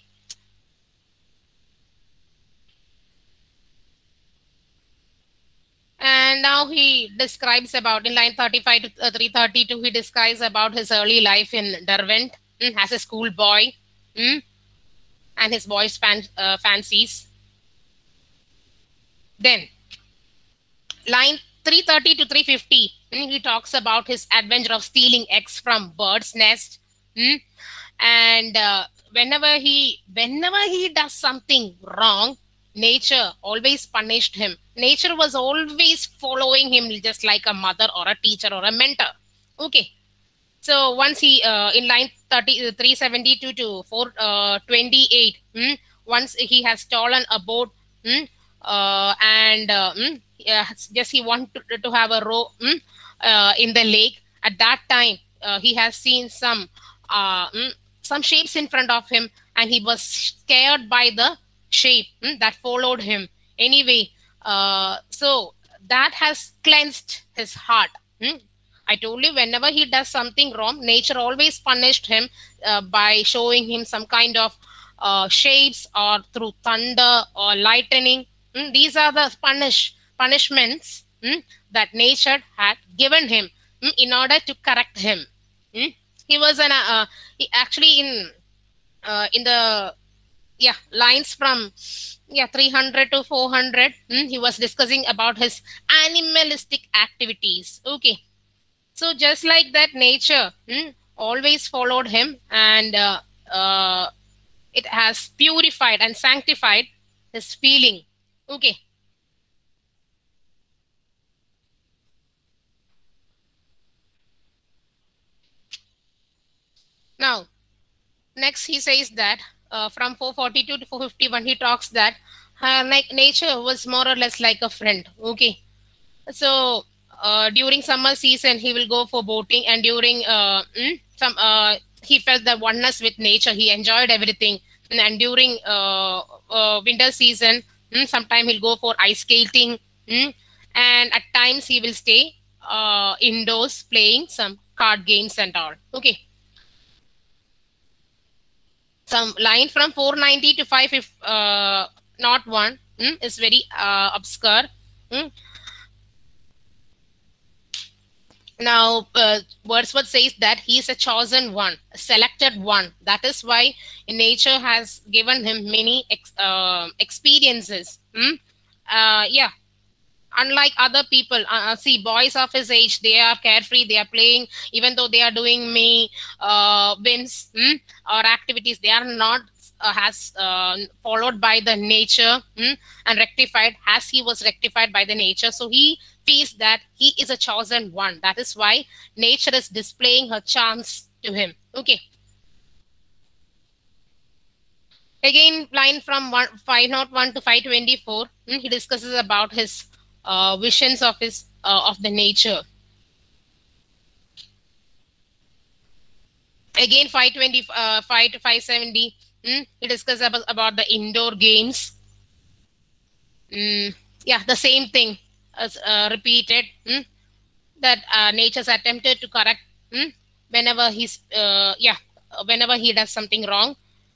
And now he describes about, in line thirty-five to three thirty-two, he describes about his early life in Derwent mm, as a schoolboy mm, and his boy's fan, uh, fancies. Then line three thirty to three fifty, he talks about his adventure of stealing eggs from birds' nest. Hmm? And uh, whenever he whenever he does something wrong, nature always punished him. Nature was always following him, just like a mother or a teacher or a mentor. Okay. So once he uh, in line thirty, three seventy-two to four twenty-eight, hmm, once he has stolen a boat, hmm, uh, and uh, hmm, yeah, just he wanted to, to have a row hmm, uh, in the lake. At that time, uh, he has seen some uh, hmm, some shapes in front of him, and he was scared by the shape hmm, that followed him. Anyway, uh, so that has cleansed his heart. Hmm. I told you, whenever he does something wrong, nature always punished him uh, by showing him some kind of uh, shapes or through thunder or lightning. Mm, these are the punish punishments mm, that nature had given him mm, in order to correct him. Mm. He was an uh, he actually in uh, in the yeah lines from yeah three hundred to four hundred. Mm, he was discussing about his animalistic activities. Okay. So just like that, nature hmm, always followed him, and uh, uh, it has purified and sanctified his feeling. Okay. Now, next he says that uh, from four forty-two to four fifty-one, he talks that uh, like nature was more or less like a friend. Okay. So uh, during summer season, he will go for boating, and during uh, mm, some uh, he felt the oneness with nature. He enjoyed everything, and, and during uh, uh, winter season, mm, sometime he'll go for ice skating, mm, and at times he will stay uh, indoors playing some card games and all. Okay, some line from four ninety to five if uh, not one mm, is very uh, obscure. Mm. Now, uh, Wordsworth says that he is a chosen one, a selected one. That is why nature has given him many ex uh, experiences. Hmm? Uh, yeah, unlike other people, uh, see, boys of his age, they are carefree, they are playing, even though they are doing many uh, whims hmm, or activities, they are not uh, has uh, followed by the nature hmm, and rectified as he was rectified by the nature. So he feels that he is a chosen one. That is why nature is displaying her charms to him. Okay. Again, line from one, five oh one to five twenty-four, hmm, he discusses about his uh, visions of his uh, of the nature. Again, five twenty-five to five seventy, hmm, he discusses about, about the indoor games. Mm, yeah, the same thing as uh, repeated. Hmm, that uh, nature's attempted to correct hmm, whenever he's uh, yeah whenever he does something wrong.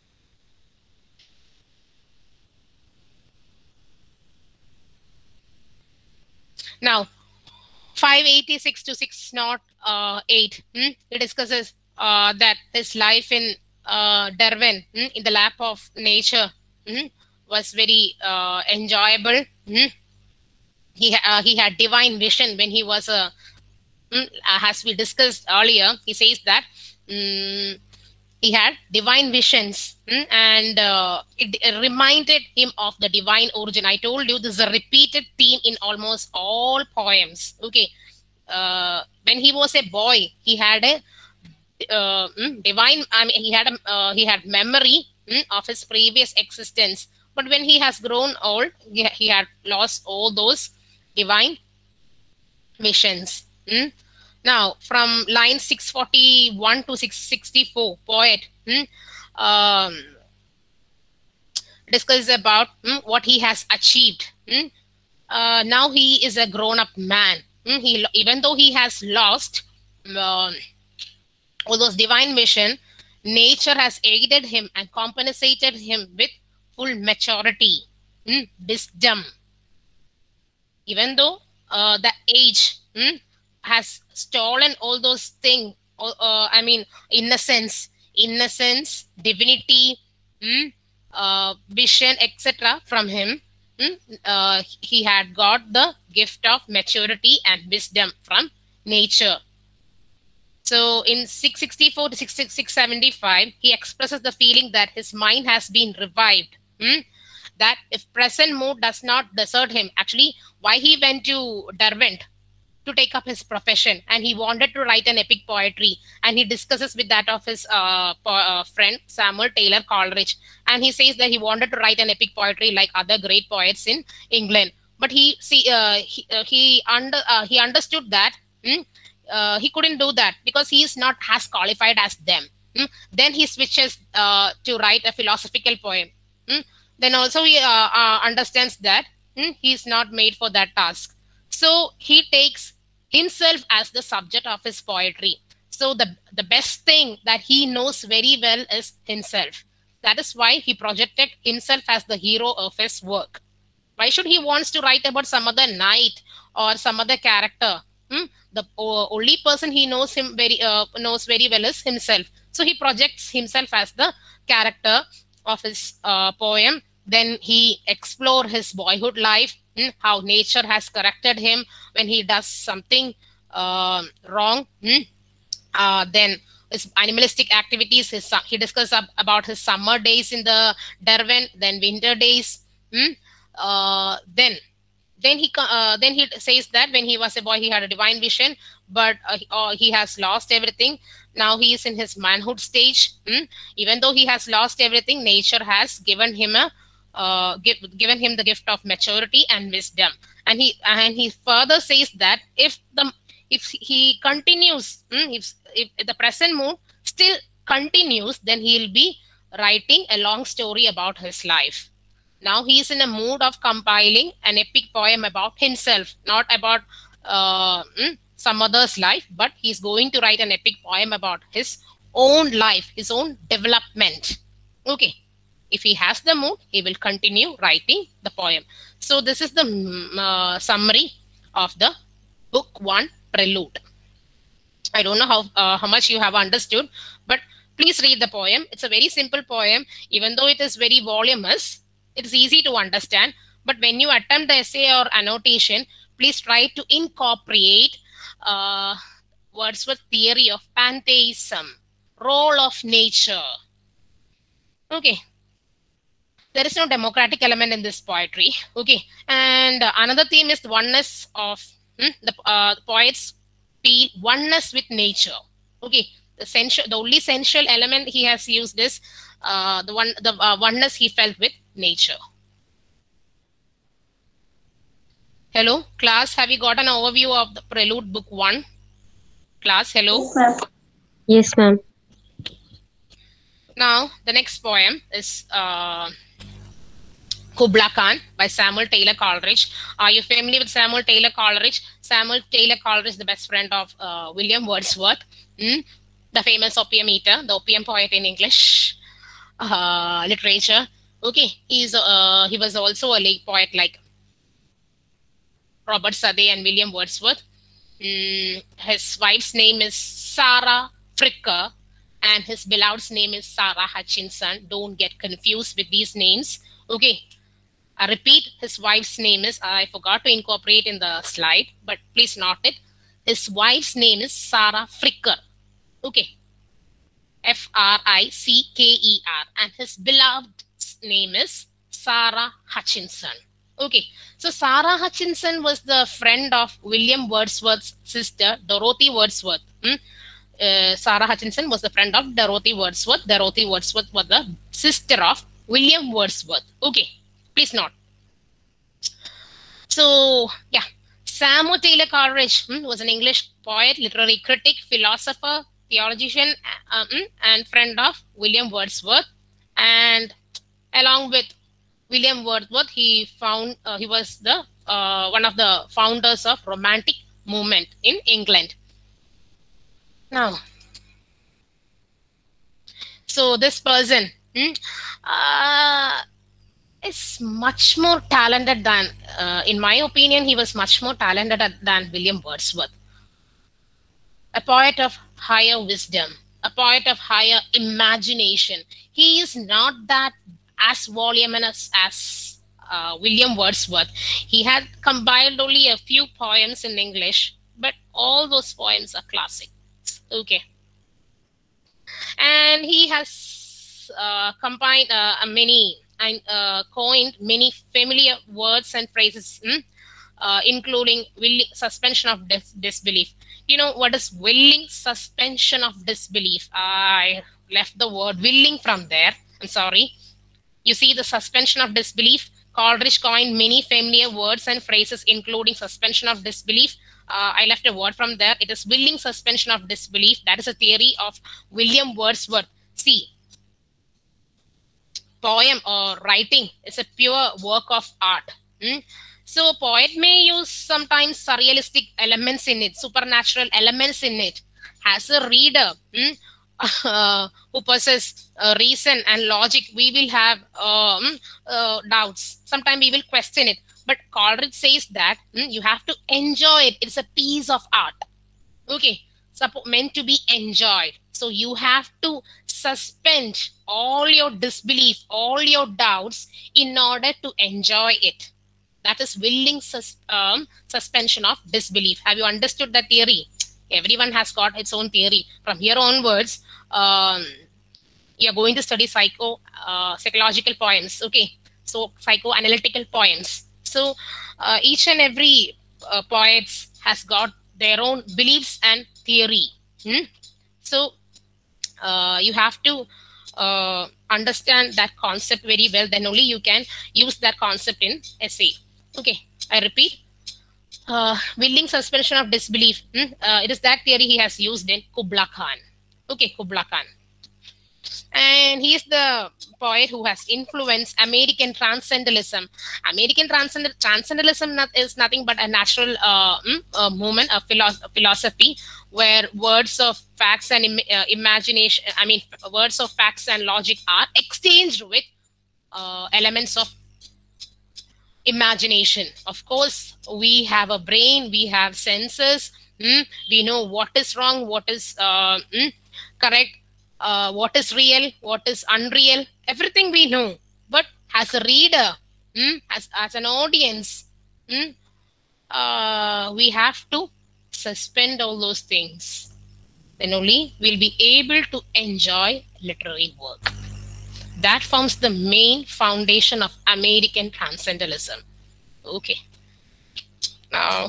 Now, five eighty-six to six oh eight, hmm, he discusses uh, that his life in uh, Darwin, hmm, in the lap of nature, hmm, was very uh, enjoyable. Hmm. He uh, he had divine vision when he was a, hmm, as we discussed earlier. He says that um, he had divine visions, hmm, and uh, it, it reminded him of the divine origin. I told you this is a repeated theme in almost all poems. Okay. Uh, when he was a boy, he had a uh, mm, divine. I mean, he had a uh, he had memory mm, of his previous existence. But when he has grown old, he, he had lost all those divine visions. Mm. Now, from line six forty-one to six sixty-four, poet mm, um, discusses about mm, what he has achieved. Mm. Uh, now he is a grown-up man. Mm, he, even though he has lost um, all those divine vision, nature has aided him and compensated him with full maturity, mm, wisdom. Even though uh, the age mm, has stolen all those things, uh, I mean, innocence, innocence, divinity, mm, uh, vision, et cetera from him, mm, uh, he had got the gift of maturity and wisdom from nature. So in six sixty-four to six seventy-five, he expresses the feeling that his mind has been revived. Hmm? That if present mood does not desert him, actually, why he went to Derwent to take up his profession, and he wanted to write an epic poetry, and he discusses with that of his uh, uh, friend Samuel Taylor Coleridge, and he says that he wanted to write an epic poetry like other great poets in England, but he see uh, he uh, he under uh, he understood that. Hmm, uh, he couldn't do that because he is not as qualified as them. Mm? Then he switches uh, to write a philosophical poem. Mm? Then also he uh, uh, understands that mm, he is not made for that task. So he takes himself as the subject of his poetry. So the, the best thing that he knows very well is himself. That is why he projected himself as the hero of his work. Why should he wants to write about some other knight or some other character? Hmm? The uh, only person he knows him very uh, knows very well is himself. So he projects himself as the character of his uh, poem. Then he explore his boyhood life, hmm? how nature has corrected him when he does something uh, wrong. Hmm? Uh, then his animalistic activities. His he discusses ab about his summer days in the Derwent, then winter days. Hmm? Uh, then then he uh, then he says that when he was a boy he had a divine vision, but uh, he, uh, he has lost everything. Now he is in his manhood stage. Hmm? Even though he has lost everything, nature has given him a uh, give, given him the gift of maturity and wisdom. And he and he further says that if the if he continues, hmm, if if the present mood still continues, then he'll be writing a long story about his life. Now he is in a mood of compiling an epic poem about himself, not about uh, mm, some other's life, but he's going to write an epic poem about his own life, his own development. Okay. If he has the mood, he will continue writing the poem. So this is the mm, uh, summary of the book one, Prelude. I don't know how, uh, how much you have understood, but please read the poem. It's a very simple poem. Even though it is very voluminous, it's easy to understand. But when you attempt the essay or annotation, please try to incorporate uh, Wordsworth's theory of pantheism, role of nature. Okay. There is no democratic element in this poetry. Okay. And uh, another theme is the oneness of hmm, the uh, poets feel oneness with nature. Okay. The sensual, the only sensual element he has used is uh, the one, the uh, oneness he felt with nature. Hello, class. Have you got an overview of the Prelude Book One? Class, hello. Yes, ma'am. Yes, ma'am. Now, the next poem is uh, Kubla Khan by Samuel Taylor Coleridge. Are you familiar with Samuel Taylor Coleridge? Samuel Taylor Coleridge, the best friend of uh, William Wordsworth, mm? the famous opium eater, the opium poet in English uh, literature. Okay, he's uh, he was also a late poet like Robert Southey and William Wordsworth. Mm, his wife's name is Sarah Fricker, and his beloved's name is Sarah Hutchinson. Don't get confused with these names. Okay. I repeat, his wife's name is, I forgot to incorporate in the slide, but please note it. His wife's name is Sarah Fricker. Okay. F R I C K E R. And his beloved's name is Sarah Hutchinson. Okay. So Sarah Hutchinson was the friend of William Wordsworth's sister, Dorothy Wordsworth. Hmm? Uh, Sarah Hutchinson was the friend of Dorothy Wordsworth. Dorothy Wordsworth was the sister of William Wordsworth. Okay. Please note. So, yeah, Samuel Taylor Coleridge hmm, was an English poet, literary critic, philosopher, theologian, um, and friend of William Wordsworth. And along with William Wordsworth, he found uh, he was the uh, one of the founders of Romantic movement in England. Now, so this person. Hmm, uh, is much more talented than, uh, in my opinion, he was much more talented than William Wordsworth. A poet of higher wisdom, a poet of higher imagination. He is not that as voluminous as uh, William Wordsworth. He had compiled only a few poems in English, but all those poems are classics. Okay. And he has uh, combined uh, many and uh, coined many familiar words and phrases, hmm? uh, including willing suspension of dis disbelief. You know what is willing suspension of disbelief? I left the word willing from there. I'm sorry. You see the suspension of disbelief. Coleridge coined many familiar words and phrases, including suspension of disbelief. Uh, I left a word from there. It is willing suspension of disbelief. That is a theory of William Wordsworth. See, poem or writing is a pure work of art. Hmm? So, poet may use sometimes surrealistic elements in it, supernatural elements in it. As a reader, hmm, uh, who possess uh, reason and logic, we will have um, uh, doubts. Sometimes we will question it. But Coleridge says that hmm, you have to enjoy it. It's a piece of art. Okay, Suppo- meant to be enjoyed. So you have to suspend all your disbelief, all your doubts in order to enjoy it. That is willing sus um, suspension of disbelief. Have you understood that theory? Everyone has got its own theory. From here onwards, um, you're going to study psycho uh, psychological poems. Okay, so psychoanalytical poems. So uh, each and every uh, poets has got their own beliefs and theory. Hmm? So uh, you have to uh, understand that concept very well. Then only you can use that concept in essay. Okay, I repeat. Uh, willing suspension of disbelief. Hmm? Uh, it is that theory he has used in Kubla Khan. Okay, Kubla Khan. And he is the poet who has influenced American transcendentalism. American transcend transcendentalism not, is nothing but a natural uh, mm, uh, movement, a, philo a philosophy where words of facts and Im uh, imagination, I mean, words of facts and logic are exchanged with uh, elements of imagination. Of course, we have a brain, we have senses, mm, we know what is wrong, what is uh, mm, correct, uh, what is real, what is unreal, everything we know. But as a reader, mm, as, as an audience, mm, uh, we have to suspend all those things. Then only we'll be able to enjoy literary work. That forms the main foundation of American transcendentalism. Okay. Now,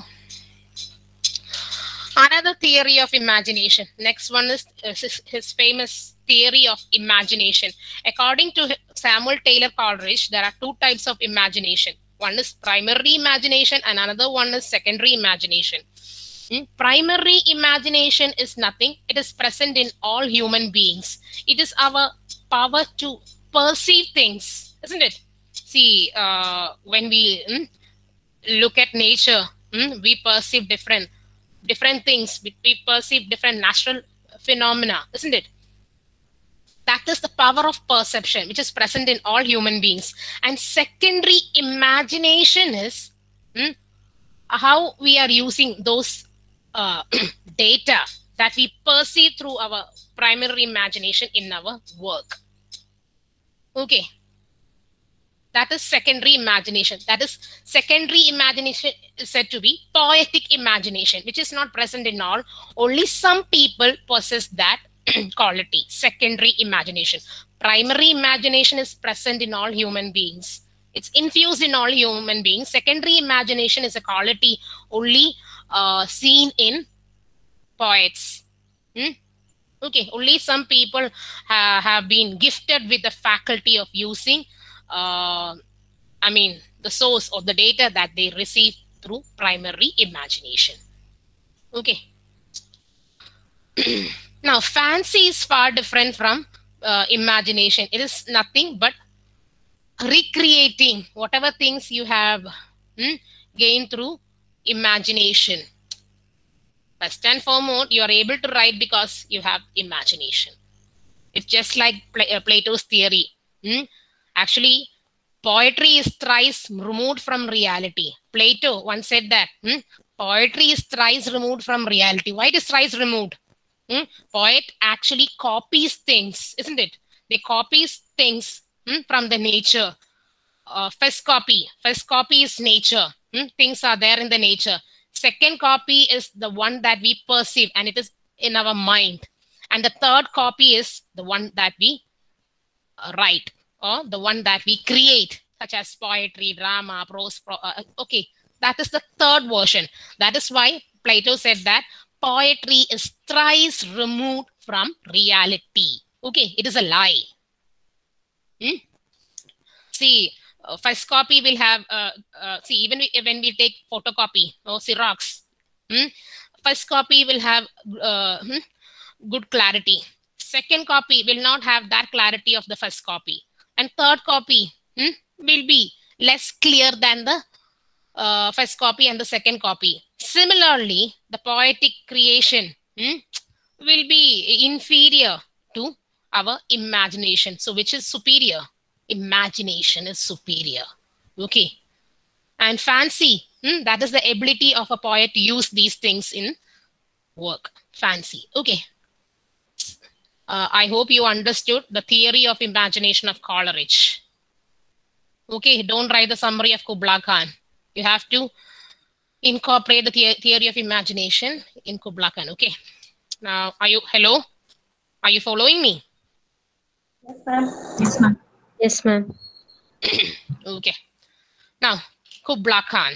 another theory of imagination. Next one is his, his famous theory of imagination. According to Samuel Taylor Coleridge, there are two types of imagination. One is primary imagination and another one is secondary imagination. Hmm? Primary imagination is nothing. It is present in all human beings. It is our power to perceive things, isn't it? See, uh, when we mm, look at nature, mm, we perceive different different things. We, we perceive different natural phenomena, isn't it? That is the power of perception, which is present in all human beings. And secondary imagination is mm, how we are using those uh, data that we perceive through our primary imagination in our work. Okay. That is secondary imagination. That is secondary imagination is said to be poetic imagination, which is not present in all. Only some people possess that quality, secondary imagination. Primary imagination is present in all human beings. It's infused in all human beings. Secondary imagination is a quality only uh, seen in poets. Hmm? Okay, only some people ha have been gifted with the faculty of using, uh, I mean, the source or the data that they receive through primary imagination. Okay. Now, fancy is far different from uh, imagination. It is nothing but recreating whatever things you have hmm, gained through imagination. First and foremost, you are able to write because you have imagination. It's just like uh, Plato's theory. Hmm? Actually, poetry is thrice removed from reality. Plato once said that hmm? poetry is thrice removed from reality. Why it is thrice removed? Hmm? Poet actually copies things, isn't it? They copies things hmm, from the nature. uh, first copy. First copy is nature. Hmm? Things are there in the nature. Second copy is the one that we perceive, and it is in our mind. And the third copy is the one that we uh, write, or the one that we create, such as poetry, drama, prose. Pro uh, okay, that is the third version. That is why Plato said that poetry is thrice removed from reality. Okay, it is a lie. Hmm? See, uh, first copy will have, uh, uh, see, even we, when we take photocopy or Xerox, hmm? First copy will have uh, hmm? good clarity. Second copy will not have that clarity of the first copy. And third copy hmm, will be less clear than the uh, first copy and the second copy. Similarly, the poetic creation hmm, will be inferior to our imagination. So which is superior? Imagination is superior. Okay. And fancy, hmm, that is the ability of a poet to use these things in work. Fancy. Okay. Uh, I hope you understood the theory of imagination of Coleridge. Okay, don't write the summary of Kubla Khan. You have to incorporate the, the theory of imagination in Kubla Khan. Okay. Now, are you, hello? Are you following me? Yes, ma'am. Yes, ma'am. Yes, ma'am. Okay. Now, Kubla Khan.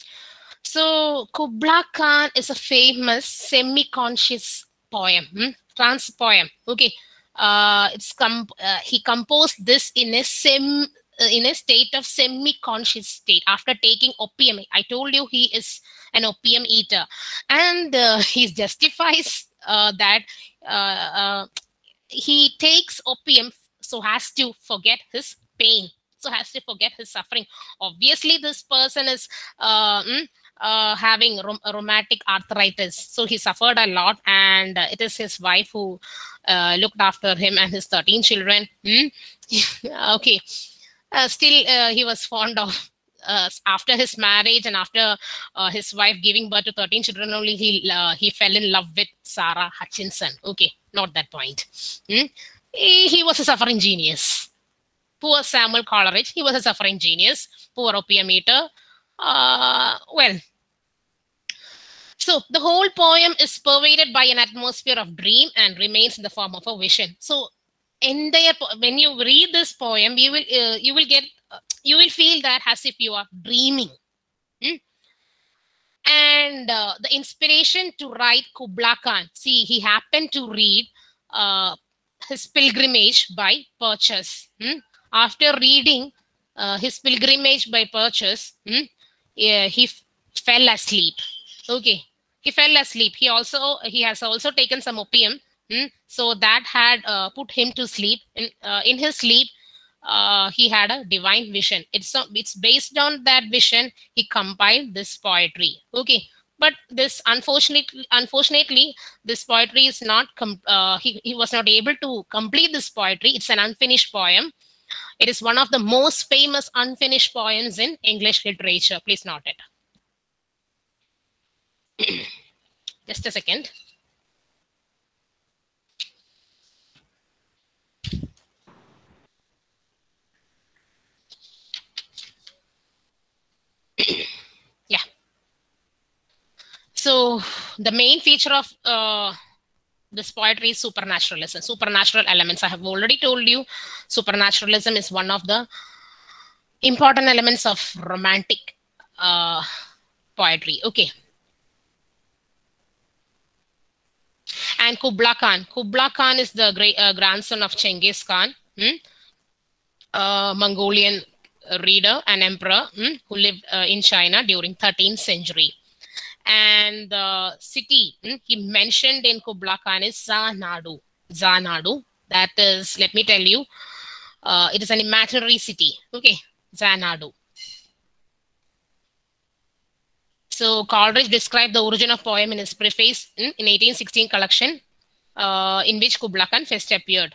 So, Kubla Khan is a famous semi-conscious poem, hmm? trance poem. Okay. Uh, it's com uh, he composed this in a sem uh, in a state of semi-conscious state after taking opium. I told you he is an opium eater, and uh, he justifies uh, that uh, uh, he takes opium so as to forget his pain, so has to forget his suffering. Obviously, this person is uh, mm, uh, having rom rheumatic arthritis, so he suffered a lot, and uh, it is his wife who uh, looked after him and his thirteen children. Mm? Okay, uh, still uh, he was fond of. Uh, after his marriage and after uh, his wife giving birth to thirteen children, only he uh, he fell in love with Sarah Hutchinson. Okay, not that point. Hmm? He, he was a suffering genius. Poor Samuel Coleridge, he was a suffering genius. Poor opium eater. Uh, well, so the whole poem is pervaded by an atmosphere of dream and remains in the form of a vision. So, entire when you read this poem, you will uh, you will get uh, you will feel that as if you are dreaming. Hmm? And uh, the inspiration to write Kubla Khan. See, he happened to read uh, his Pilgrimage by Purchas. Hmm? After reading uh, his Pilgrimage by Purchas, hmm, yeah, he fell asleep. Okay, he fell asleep. He also he has also taken some opium, hmm, so that had uh, put him to sleep. In uh, in his sleep, uh, he had a divine vision. It's uh, it's based on that vision he compiled this poetry. Okay. But this, unfortunately, unfortunately, this poetry is not, com uh, he, he was not able to complete this poetry. It's an unfinished poem. It is one of the most famous unfinished poems in English literature. Please note it. Just a second. Yeah. So the main feature of uh, this poetry is supernaturalism, supernatural elements. I have already told you supernaturalism is one of the important elements of romantic uh, poetry. Okay. And Kubla Khan. Kubla Khan is the great uh, grandson of Genghis Khan, hmm? uh, Mongolian reader and emperor hmm? who lived uh, in China during thirteenth century. And the city hmm, he mentioned in Kubla Khan is Xanadu. Xanadu. That is, let me tell you, uh, it is an imaginary city. Okay, Xanadu. So Coleridge described the origin of poem in his preface hmm, in eighteen sixteen collection, uh, in which Kubla Khan first appeared.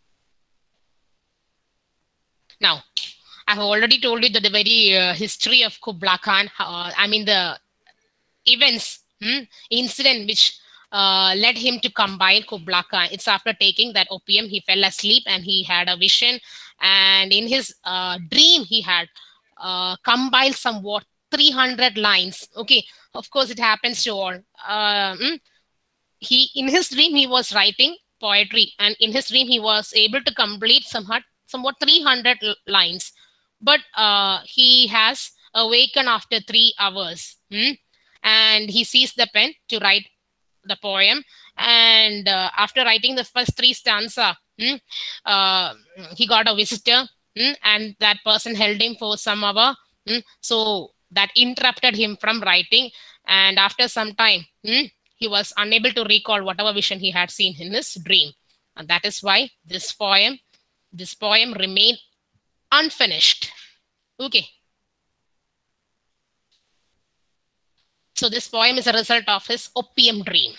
Now, I have already told you that the very uh, history of Kubla Khan, uh, I mean the events, hmm, incident which uh, led him to combine Kubla Khan. It's after taking that opium, he fell asleep and he had a vision. And in his uh, dream, he had uh, compiled somewhat three hundred lines. Okay, of course, it happens to all. Um, he in his dream he was writing poetry, and in his dream he was able to complete somewhat somewhat three hundred lines. But uh, he has awakened after three hours, hmm? and he seized the pen to write the poem. And uh, after writing the first three stanza, hmm, uh, he got a visitor, hmm, and that person held him for some hour. Hmm, so that interrupted him from writing. And after some time, hmm, he was unable to recall whatever vision he had seen in his dream. And that is why this poem, this poem remained unfinished. Okay. So this poem is a result of his opium dream.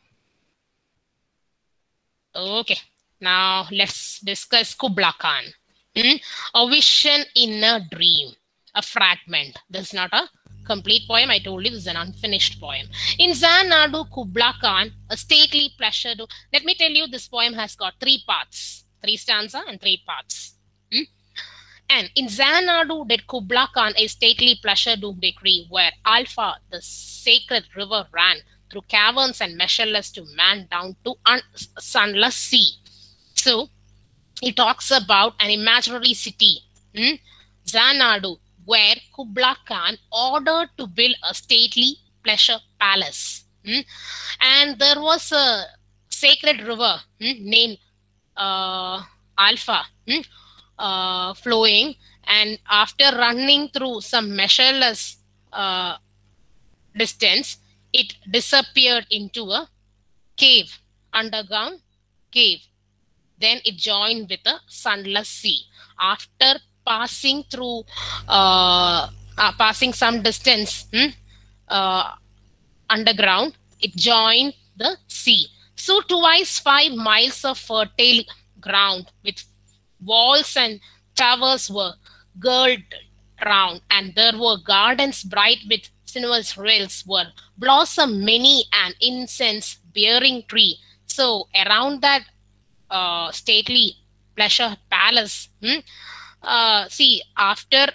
Okay, now let's discuss Kubla Khan. Hmm? A vision in a dream, a fragment. This is not a complete poem. I told you this is an unfinished poem. In Xanadu, Kubla Khan, a stately pleasure. Do Let me tell you, this poem has got three parts, three stanza and three parts. Hmm? And in Xanadu did Kubla Khan a stately pleasure do decree, where Alpha, the sacred river, ran through caverns and measureless to man down to sunless sea. So he talks about an imaginary city, hmm? Xanadu, where Kubla Khan ordered to build a stately pleasure palace. Hmm? And there was a sacred river hmm, named uh, Alpha hmm, uh, flowing, and after running through some measureless uh, distance, it disappeared into a cave, underground cave. Then it joined with a sunless sea. After passing through, uh, uh, passing some distance hmm, uh, underground, it joined the sea. So twice five miles of fertile ground with walls and towers were girdled round, and there were gardens bright with sinuous rails, were blossom many an incense bearing tree. So around that uh, stately pleasure palace, hmm, uh, see after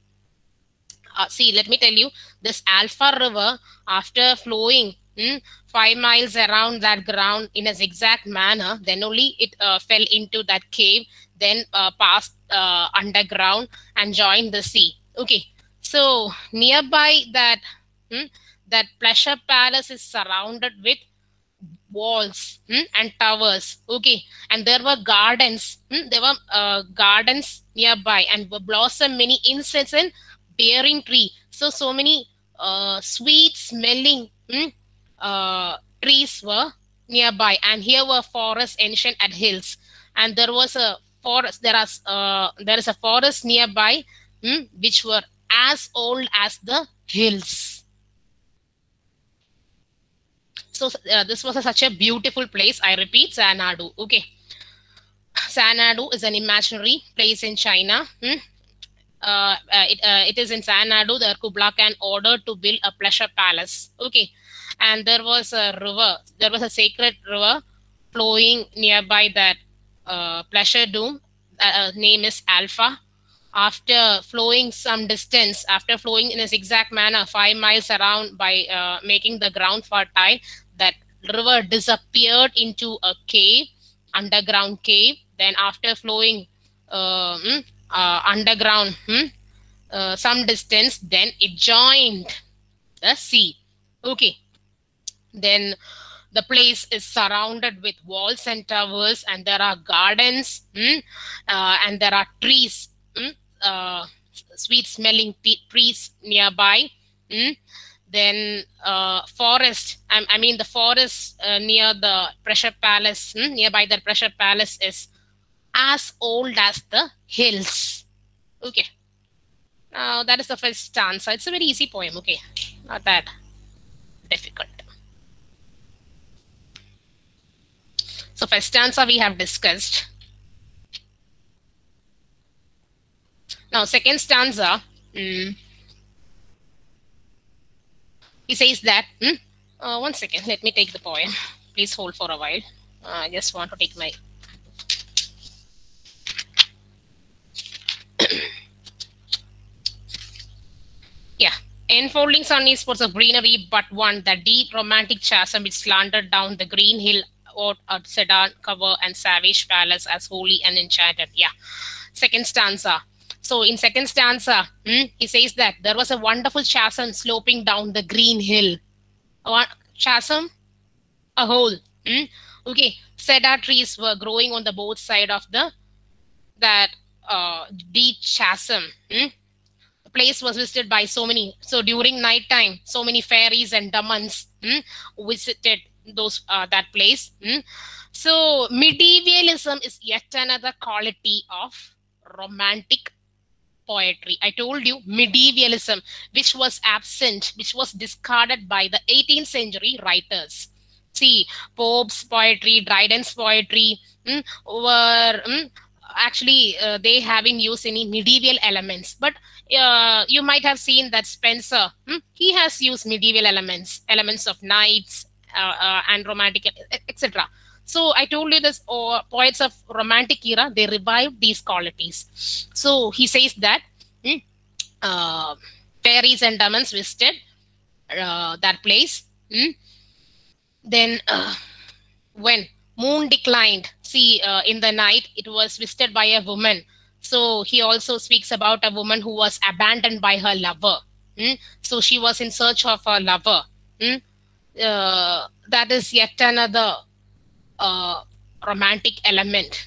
uh, see let me tell you, this Alpha river, after flowing hmm, five miles around that ground in a zigzag manner, then only it uh, fell into that cave, then uh, passed uh, underground and joined the sea. Okay, so nearby that hmm, that pleasure palace is surrounded with walls hmm, and towers. Okay, and there were gardens. Hmm, there were uh, gardens nearby, and were blossom many incense and bearing tree. So so many uh, sweet smelling hmm, uh, trees were nearby, and here were forests ancient at hills, and there was a forest. There is uh, there is a forest nearby, hmm, which were as old as the hills. So uh, this was a, such a beautiful place. I repeat, Xanadu. Okay, Xanadu is an imaginary place in China. Hmm? Uh, uh, it, uh, it is in Xanadu that Kubla Khan ordered to build a pleasure palace. Okay, and there was a river. There was a sacred river flowing nearby that uh, pleasure dome. Uh, name is Alpha. After flowing some distance, after flowing in a zigzag manner, five miles around by uh, making the ground fertile, that river disappeared into a cave, underground cave. Then after flowing uh, uh, underground hmm, uh, some distance, then it joined the sea. Okay, then the place is surrounded with walls and towers, and there are gardens hmm, uh, and there are trees, hmm, uh, sweet smelling trees nearby. Hmm. Then uh, forest, I, I mean the forest uh, near the pressure palace, hmm, nearby the pressure palace is as old as the hills. Okay, now that is the first stanza. It's a very easy poem. Okay, not that difficult. So first stanza we have discussed. Now second stanza, hmm, he says that hmm, Uh, one second, let me take the poem. Please hold for a while. Uh, I just want to take my. Yeah. Enfolding sun is for the greenery, but one, the deep romantic chasm which slanted down the green hill or a sedan cover and savage palace as holy and enchanted. Yeah. Second stanza. So in second stanza, hmm, he says that there was a wonderful chasm sloping down the green hill. A chasm? A hole. Hmm? Okay. Cedar trees were growing on the both side of the that uh, deep chasm. Hmm? The place was visited by so many. So during night time, so many fairies and demons hmm, visited those uh, that place. Hmm? So medievalism is yet another quality of romantic poetry. I told you medievalism, which was absent, which was discarded by the eighteenth century writers. See, Pope's poetry, Dryden's poetry mm, were mm, actually uh, they haven't used any medieval elements. But uh, you might have seen that Spencer, mm, he has used medieval elements, elements of knights uh, uh, and romantic, et cetera. So I told you this, uh, poets of romantic era, they revived these qualities. So he says that mm, uh, fairies and demons visited uh, that place. Mm. Then uh, when moon declined, see, uh, in the night, it was visited by a woman. So he also speaks about a woman who was abandoned by her lover. Mm. So she was in search of her lover. Mm. Uh, that is yet another uh, romantic element.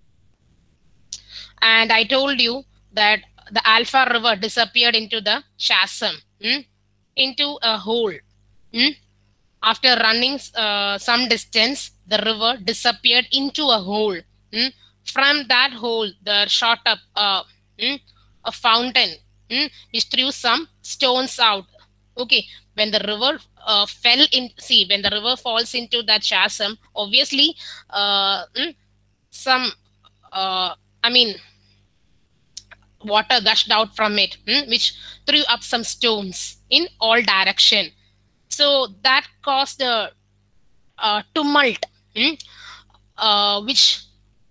And I told you that the Alpha River disappeared into the chasm, mm, into a hole. Mm. After running uh, some distance, the river disappeared into a hole. Mm. From that hole, there shot up uh, mm, a fountain, mm, which threw some stones out. Okay, when the river uh, fell in, see, when the river falls into that chasm, obviously, uh, mm, some, uh, I mean, water gushed out from it, hmm, which threw up some stones in all direction. So that caused a, a tumult, hmm, uh, which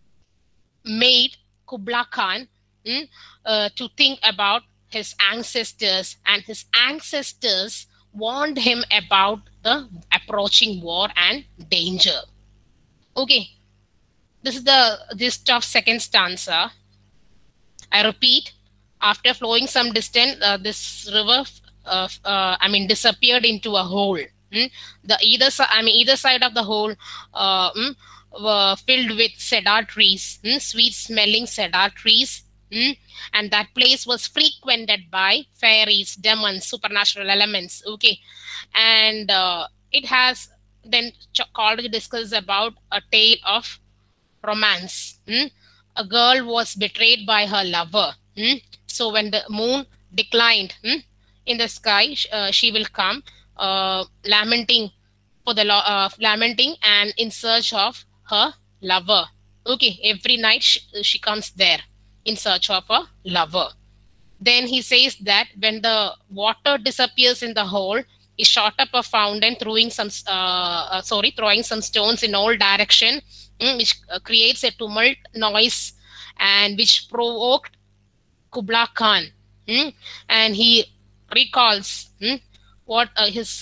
made Kublai Khan hmm, uh, to think about his ancestors, and his ancestors warned him about the approaching war and danger. Okay, this is the gist of second stanza. I repeat, after flowing some distance, uh, this river, uh, uh, I mean, disappeared into a hole. Mm? The either side, I mean, either side of the hole uh, mm, were filled with cedar trees, mm? sweet-smelling cedar trees, mm? and that place was frequented by fairies, demons, supernatural elements. Okay, and uh, it has then college discusses about a tale of romance. Mm? A girl was betrayed by her lover. Mm? So when the moon declined mm, in the sky, uh, she will come uh, lamenting for the uh, lamenting and in search of her lover. Okay, every night she, she comes there in search of a lover. Then he says that when the water disappears in the hole, he shot up a fountain, throwing some uh, uh, sorry, throwing some stones in all direction, mm, which uh, creates a tumult noise, and which provoked Kublai Khan, mm, and he recalls mm, what uh, his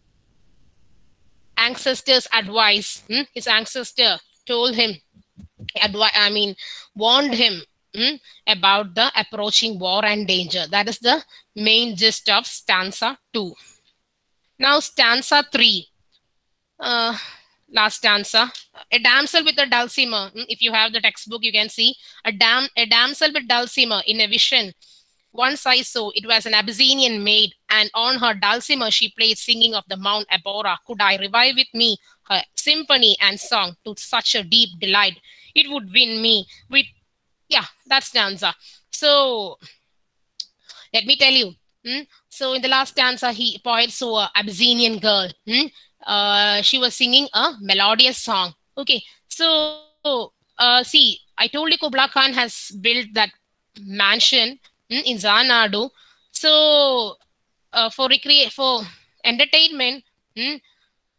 ancestors advised. Mm, his ancestor told him, advi- I mean, warned him mm, about the approaching war and danger. That is the main gist of stanza two. Now stanza three. Uh, last stanza. A damsel with a dulcimer. If you have the textbook, you can see a dam a damsel with dulcimer in a vision. Once I saw it was an Abyssinian maid, and on her dulcimer she played, singing of the Mount Abora. Could I revive with me her symphony and song to such a deep delight? It would win me with, yeah, that's stanza. So let me tell you. Hmm? So in the last stanza, he poet saw a Abyssinian girl. Hmm? Uh, she was singing a melodious song. Okay, so uh, see, I told you Kublai Khan has built that mansion hmm, in Xanadu. So uh, for recreate for entertainment, hmm,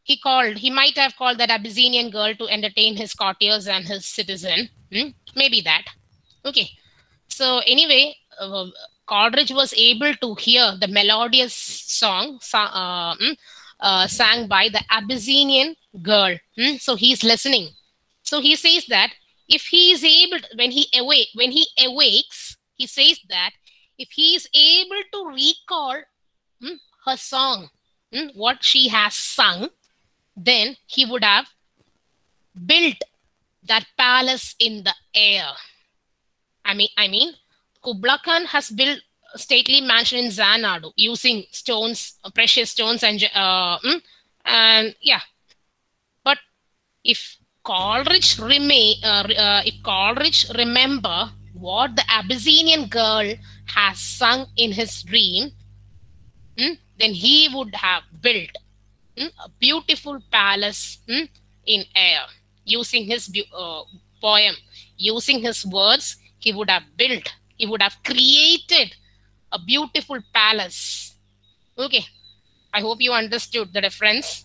he called, he might have called that Abyssinian girl to entertain his courtiers and his citizen. Hmm? Maybe that. Okay. So anyway, uh, Coleridge was able to hear the melodious song uh, uh, sang by the Abyssinian girl. Hmm? So he's listening. So he says that if he is able, to, when he awake, when he awakes, he says that if he is able to recall hmm, her song, hmm, what she has sung, then he would have built that palace in the air. I mean, I mean, Kubla Khan has built a stately mansion in Xanadu using stones, precious stones, and uh, mm, and yeah. But if Coleridge remain, uh, uh, if Coleridge remember what the Abyssinian girl has sung in his dream, mm, then he would have built mm, a beautiful palace mm, in air using his uh, poem, using his words. He would have built, he would have created a beautiful palace. Okay, I hope you understood the difference.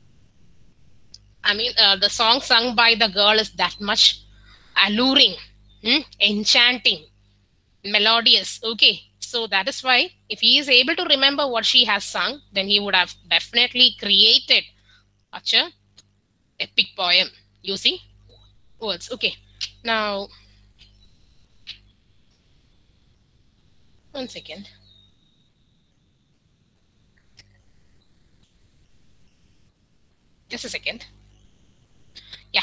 I mean, uh, the song sung by the girl is that much alluring, hmm? enchanting, melodious. Okay, so that is why if he is able to remember what she has sung, then he would have definitely created such a epic poem using words. Okay, now one second. Just a second. Yeah.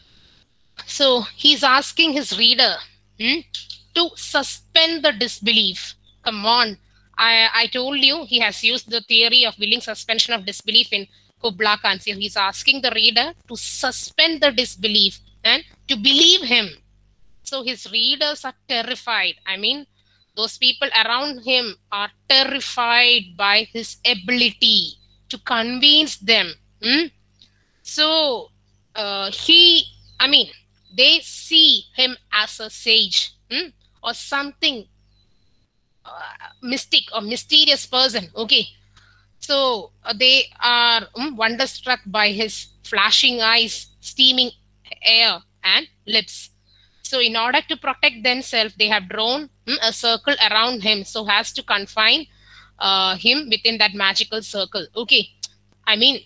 So he's asking his reader hmm, to suspend the disbelief. Come on. I, I told you he has used the theory of willing suspension of disbelief in Kubla Khan. So he's asking the reader to suspend the disbelief and to believe him. So his readers are terrified. I mean, those people around him are terrified by his ability to convince them. Hmm? So uh, he, I mean, they see him as a sage hmm? or something uh, mystic or mysterious person. Okay. So uh, they are um, wonderstruck by his flashing eyes, steaming air, and lips. So in order to protect themselves, they have drawn hmm, a circle around him so as to confine uh, him within that magical circle. Okay. I mean,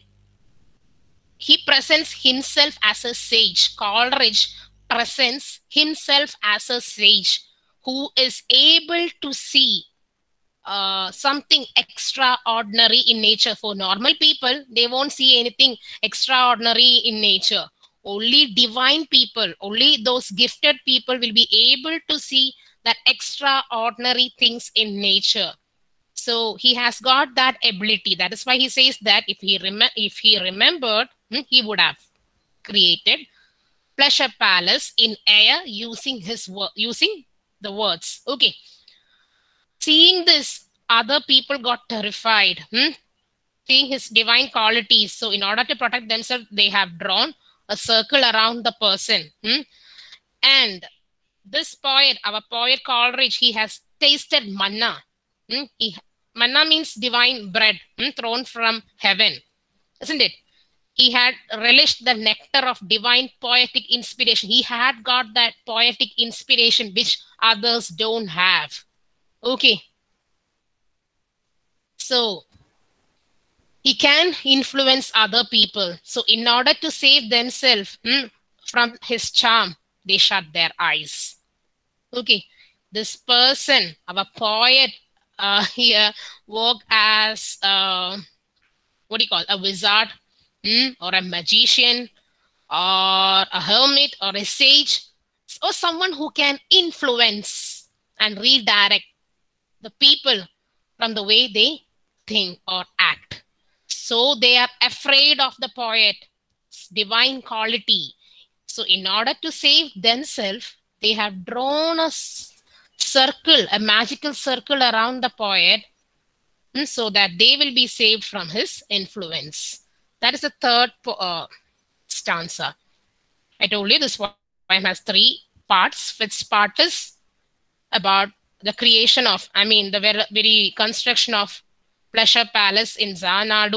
he presents himself as a sage. Coleridge presents himself as a sage who is able to see uh, something extraordinary in nature. For normal people, they won't see anything extraordinary in nature. Only divine people, only those gifted people will be able to see that extraordinary things in nature. So he has got that ability. That is why he says that if he rem if he remembered, he would have created pleasure palace in air using his using the words. Okay. Seeing this, other people got terrified. Hmm? Seeing his divine qualities. So in order to protect themselves, they have drawn a circle around the person. Hmm? And this poet, our poet Coleridge, he has tasted manna. Hmm? He, manna means divine bread hmm? thrown from heaven, isn't it? He had relished the nectar of divine poetic inspiration. He had got that poetic inspiration which others don't have. Okay. So he can influence other people. So in order to save themselves hmm, from his charm, they shut their eyes. Okay. This person, our poet uh, here, worked as, uh, what do you call it, a wizard hmm, or a magician or a hermit or a sage or someone who can influence and redirect the people from the way they think or act. So they are afraid of the poet's divine quality. So in order to save themselves, they have drawn a circle, a magical circle around the poet so that they will be saved from his influence. That is the third uh, stanza. I told you this poem has three parts. Fifth part is about the creation of, I mean, the very, very construction of pleasure palace in Xanadu.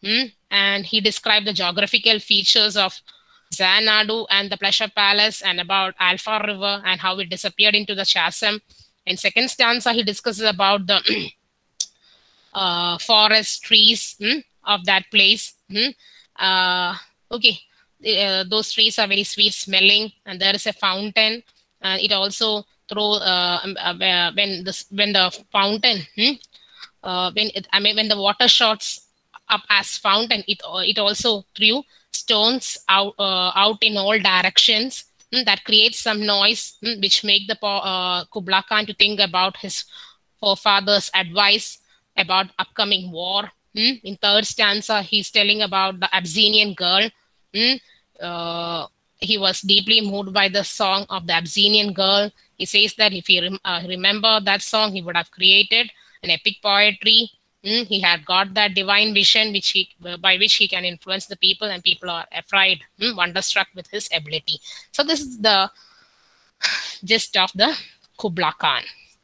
mm, and he described the geographical features of Xanadu and the Pleasure Palace and about Alpha River and how it disappeared into the chasm. In second stanza, he discusses about the uh, forest trees mm, of that place. Mm. Uh, okay, uh, those trees are very sweet smelling, and there is a fountain. And it also throw uh, uh, when the when the fountain mm, uh, when it, I mean when the water shots up as fountain, it it also threw stones out uh, out in all directions. Mm, that creates some noise, mm, which make the uh, Kublai Khan to think about his forefathers' advice about upcoming war. Mm? In third stanza, he's telling about the Abyssinian girl. Mm? Uh, he was deeply moved by the song of the Abyssinian girl. He says that if he rem uh, remember that song, he would have created an epic poetry. Mm? He had got that divine vision, which he by which he can influence the people, and people are afraid, mm? wonderstruck with his ability. So this is the gist of the Kublai Khan.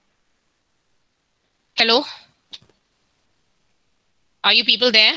Hello. Are you people there?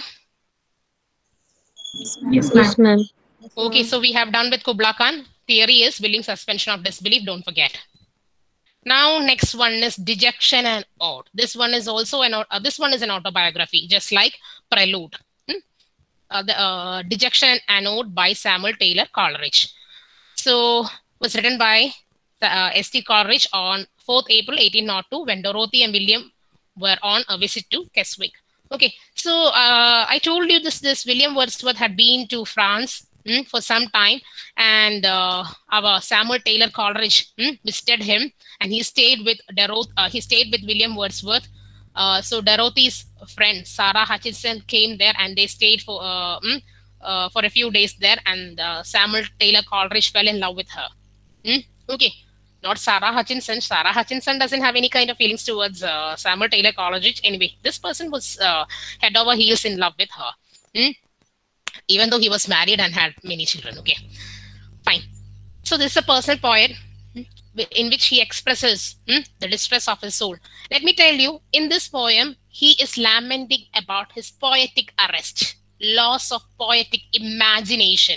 Yes, ma'am. Okay, so we have done with Kublai Khan. Theory is willing suspension of disbelief, don't forget. Now, next one is Dejection and Ode. This one is also an uh, this one is an autobiography, just like Prelude. Hmm? Uh, the uh, Dejection and Ode by Samuel Taylor Coleridge. So, was written by uh, S T Coleridge on fourth April eighteen oh two when Dorothy and William were on a visit to Keswick. Okay, so uh, I told you this, this William Wordsworth had been to France mm, for some time, and uh, our Samuel Taylor Coleridge mm, visited him, and he stayed with Dorothy, uh, he stayed with William Wordsworth. Uh, so Dorothy's friend, Sarah Hutchinson, came there, and they stayed for, uh, mm, uh, for a few days there, and uh, Samuel Taylor Coleridge fell in love with her. Mm? Okay. Not Sarah Hutchinson. Sarah Hutchinson doesn't have any kind of feelings towards uh, Samuel Taylor Coleridge. Anyway, this person was uh, head over heels in love with her. Hmm? Even though he was married and had many children. Okay, fine. So this is a personal poet hmm, in which he expresses hmm, the distress of his soul. Let me tell you, in this poem, he is lamenting about his poetic arrest, loss of poetic imagination.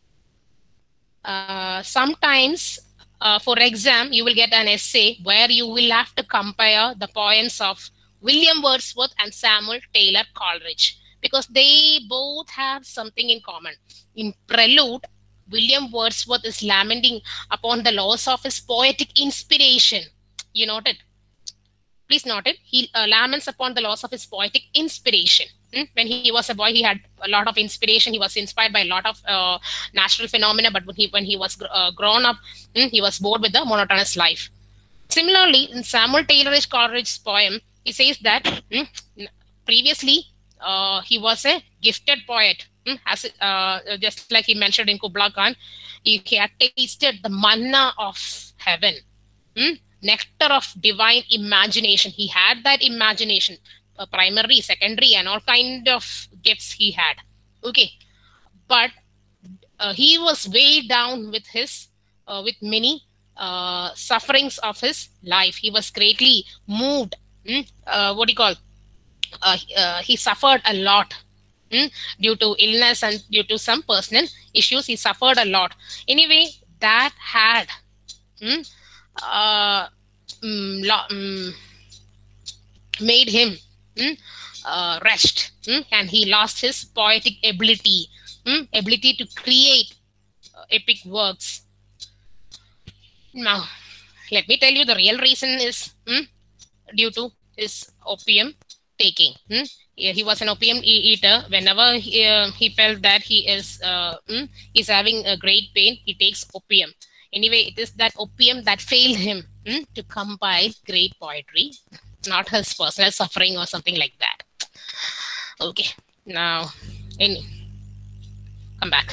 Uh, sometimes, Uh, for exam, you will get an essay where you will have to compare the poems of William Wordsworth and Samuel Taylor Coleridge, because they both have something in common. In Prelude, William Wordsworth is lamenting upon the loss of his poetic inspiration. You note it? Please note it. He uh, laments upon the loss of his poetic inspiration. Hmm? When he was a boy, he had a lot of inspiration. He was inspired by a lot of uh, natural phenomena. But when he when he was uh, grown up, hmm, he was bored with the monotonous life. Similarly, in Samuel Taylor Coleridge's poem, he says that hmm, previously uh, he was a gifted poet. Hmm, as uh, just like he mentioned in Kublai Khan, he, he had tasted the manna of heaven. Hmm? Nectar of divine imagination. He had that imagination, uh, primary, secondary, and all kind of gifts he had. Okay, but uh, he was weighed down with his, uh, with many uh, sufferings of his life. He was greatly moved. Hmm? Uh, what do you call? Uh, uh, he suffered a lot hmm? due to illness and due to some personal issues. He suffered a lot. Anyway, that had. Hmm? Uh, um, um, made him um, uh, rest um, and he lost his poetic ability um, ability to create uh, epic works. Now let me tell you, the real reason is um, due to his opium taking. um, he was an opium eater. Whenever he, uh, he felt that he is uh, um, is having a great pain, he takes opium. Anyway, it is that opium that failed him hmm, to compile great poetry, not his personal suffering or something like that. Okay, now, any, come back.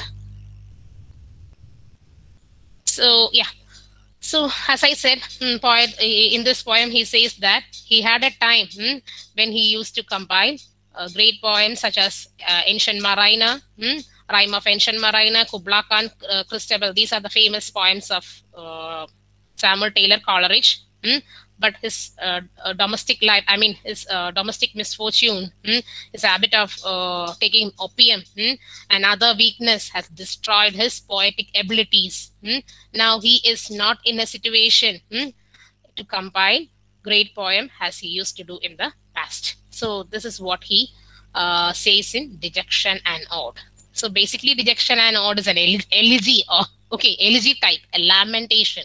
So, yeah. So, as I said, hmm, poet in this poem, he says that he had a time hmm, when he used to compile uh, great poems such as uh, Ancient Marina, hmm, Rime of Ancient Marina, Kublai Khan, uh, Christabel. These are the famous poems of uh, Samuel Taylor Coleridge. Hmm? but his uh, uh, domestic life, I mean, his uh, domestic misfortune, hmm, his habit of uh, taking opium, hmm, and other weakness has destroyed his poetic abilities. Hmm. Now he is not in a situation hmm, to compile great poem as he used to do in the past. So this is what he uh, says in Dejection and Ode. So basically, Dejection and Ode is an elegy, or okay, elegy type, a lamentation.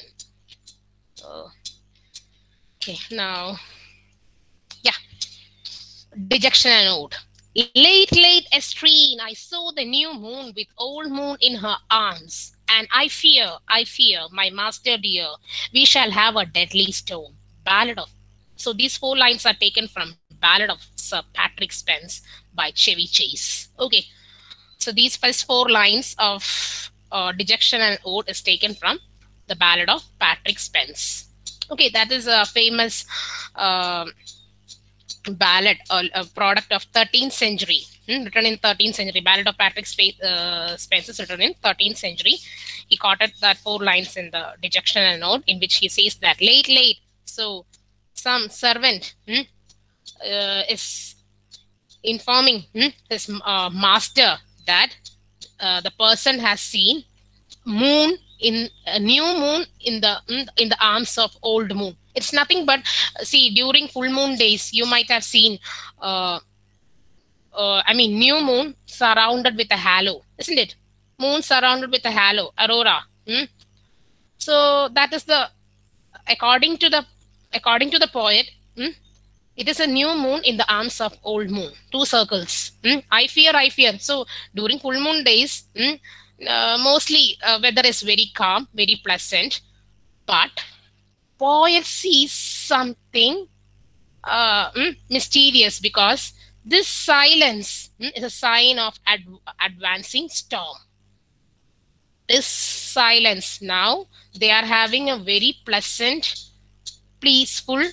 Uh, okay, now, yeah, Dejection and Ode. Late, late estrine, I saw the new moon with old moon in her arms, and I fear, I fear, my master dear, we shall have a deadly storm. Ballad of. So these four lines are taken from Ballad of Sir Patrick Spens by Chevy Chase. Okay, so these first four lines of uh, Dejection and Ode is taken from the Ballad of Patrick Spens. Okay, that is a famous uh, ballad, uh, a product of thirteenth century, hmm, written in thirteenth century. Ballad of Patrick Sp uh, Spens is written in thirteenth century. He quoted that four lines in the Dejection and Ode, in which he says that late, late. So some servant hmm, uh, is informing hmm, his uh, master that uh, the person has seen moon in a new moon in the in the arms of old moon. It's nothing but, see, during full moon days you might have seen uh, uh, I mean new moon surrounded with a halo, isn't it? Moon surrounded with a halo, aurora. Hmm? So that is the according to the according to the poet, hmm, it is a new moon in the arms of old moon, two circles. Hmm? I fear, I fear. So during full moon days, hmm, uh, mostly uh, weather is very calm, very pleasant, but poet sees something uh, mm, mysterious, because this silence mm, is a sign of ad advancing storm. This silence, now they are having a very pleasant, peaceful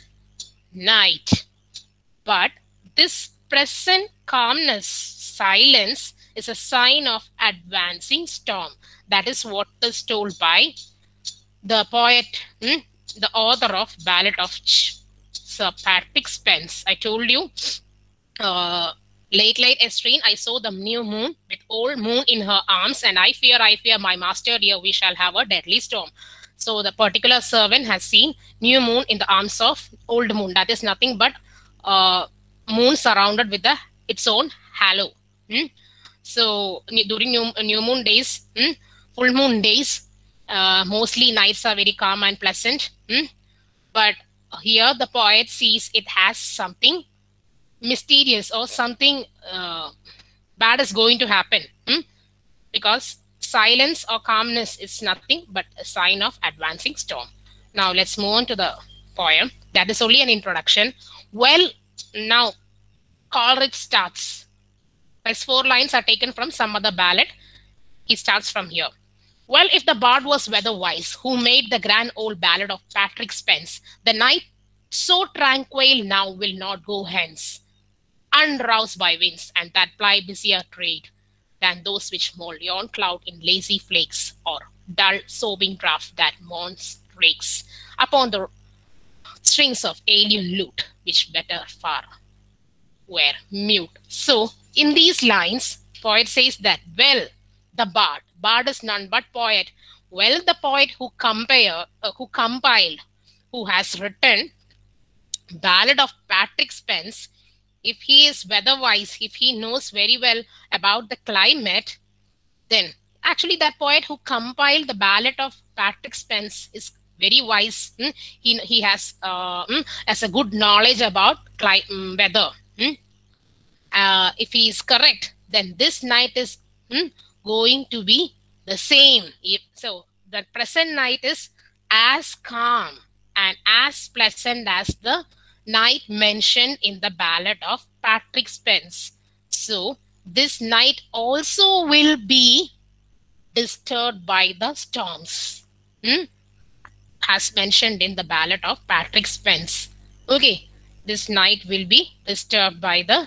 night, but this present calmness, silence, is a sign of advancing storm. That is what is told by the poet, hmm, the author of Ballad of Sir Patrick Spens. I told you, uh, late, late estrine, I saw the new moon with old moon in her arms, and I fear, I fear, my master dear, we shall have a deadly storm. So the particular servant has seen new moon in the arms of old moon. That is nothing but uh, moon surrounded with the, its own halo. Hmm? So during new, new moon days, hmm, full moon days, uh, mostly nights are very calm and pleasant. Hmm? But here the poet sees it has something mysterious, or something uh, bad is going to happen. Hmm? Because silence or calmness is nothing but a sign of advancing storm. Now let's move on to the poem. That is only an introduction. Well, now Coleridge starts. These four lines are taken from some other ballad. He starts from here. Well, if the bard was weather-wise, who made the grand old ballad of Patrick Spens, the night so tranquil now will not go hence, unroused by winds, and that ply busier trade than those which mold yon cloud in lazy flakes, or dull sobbing draught that mourns rakes upon the strings of alien lute, which better far were mute. So in these lines, poet says that, well, the bard, bard is none but poet. Well, the poet who compare, uh, who compiled, who has written Ballad of Patrick Spens, if he is weather-wise, if he knows very well about the climate, then actually that poet who compiled the Ballad of Patrick Spens is very wise. Hmm? He, he has, uh, hmm, has a good knowledge about um, weather. Hmm? Uh, if he is correct, then this night is hmm, going to be the same. If, so the present night is as calm and as pleasant as the night mentioned in the Ballad of Patrick Spens. So this night also will be disturbed by the storms, hmm? as mentioned in the Ballad of Patrick Spens. Okay, this night will be disturbed by the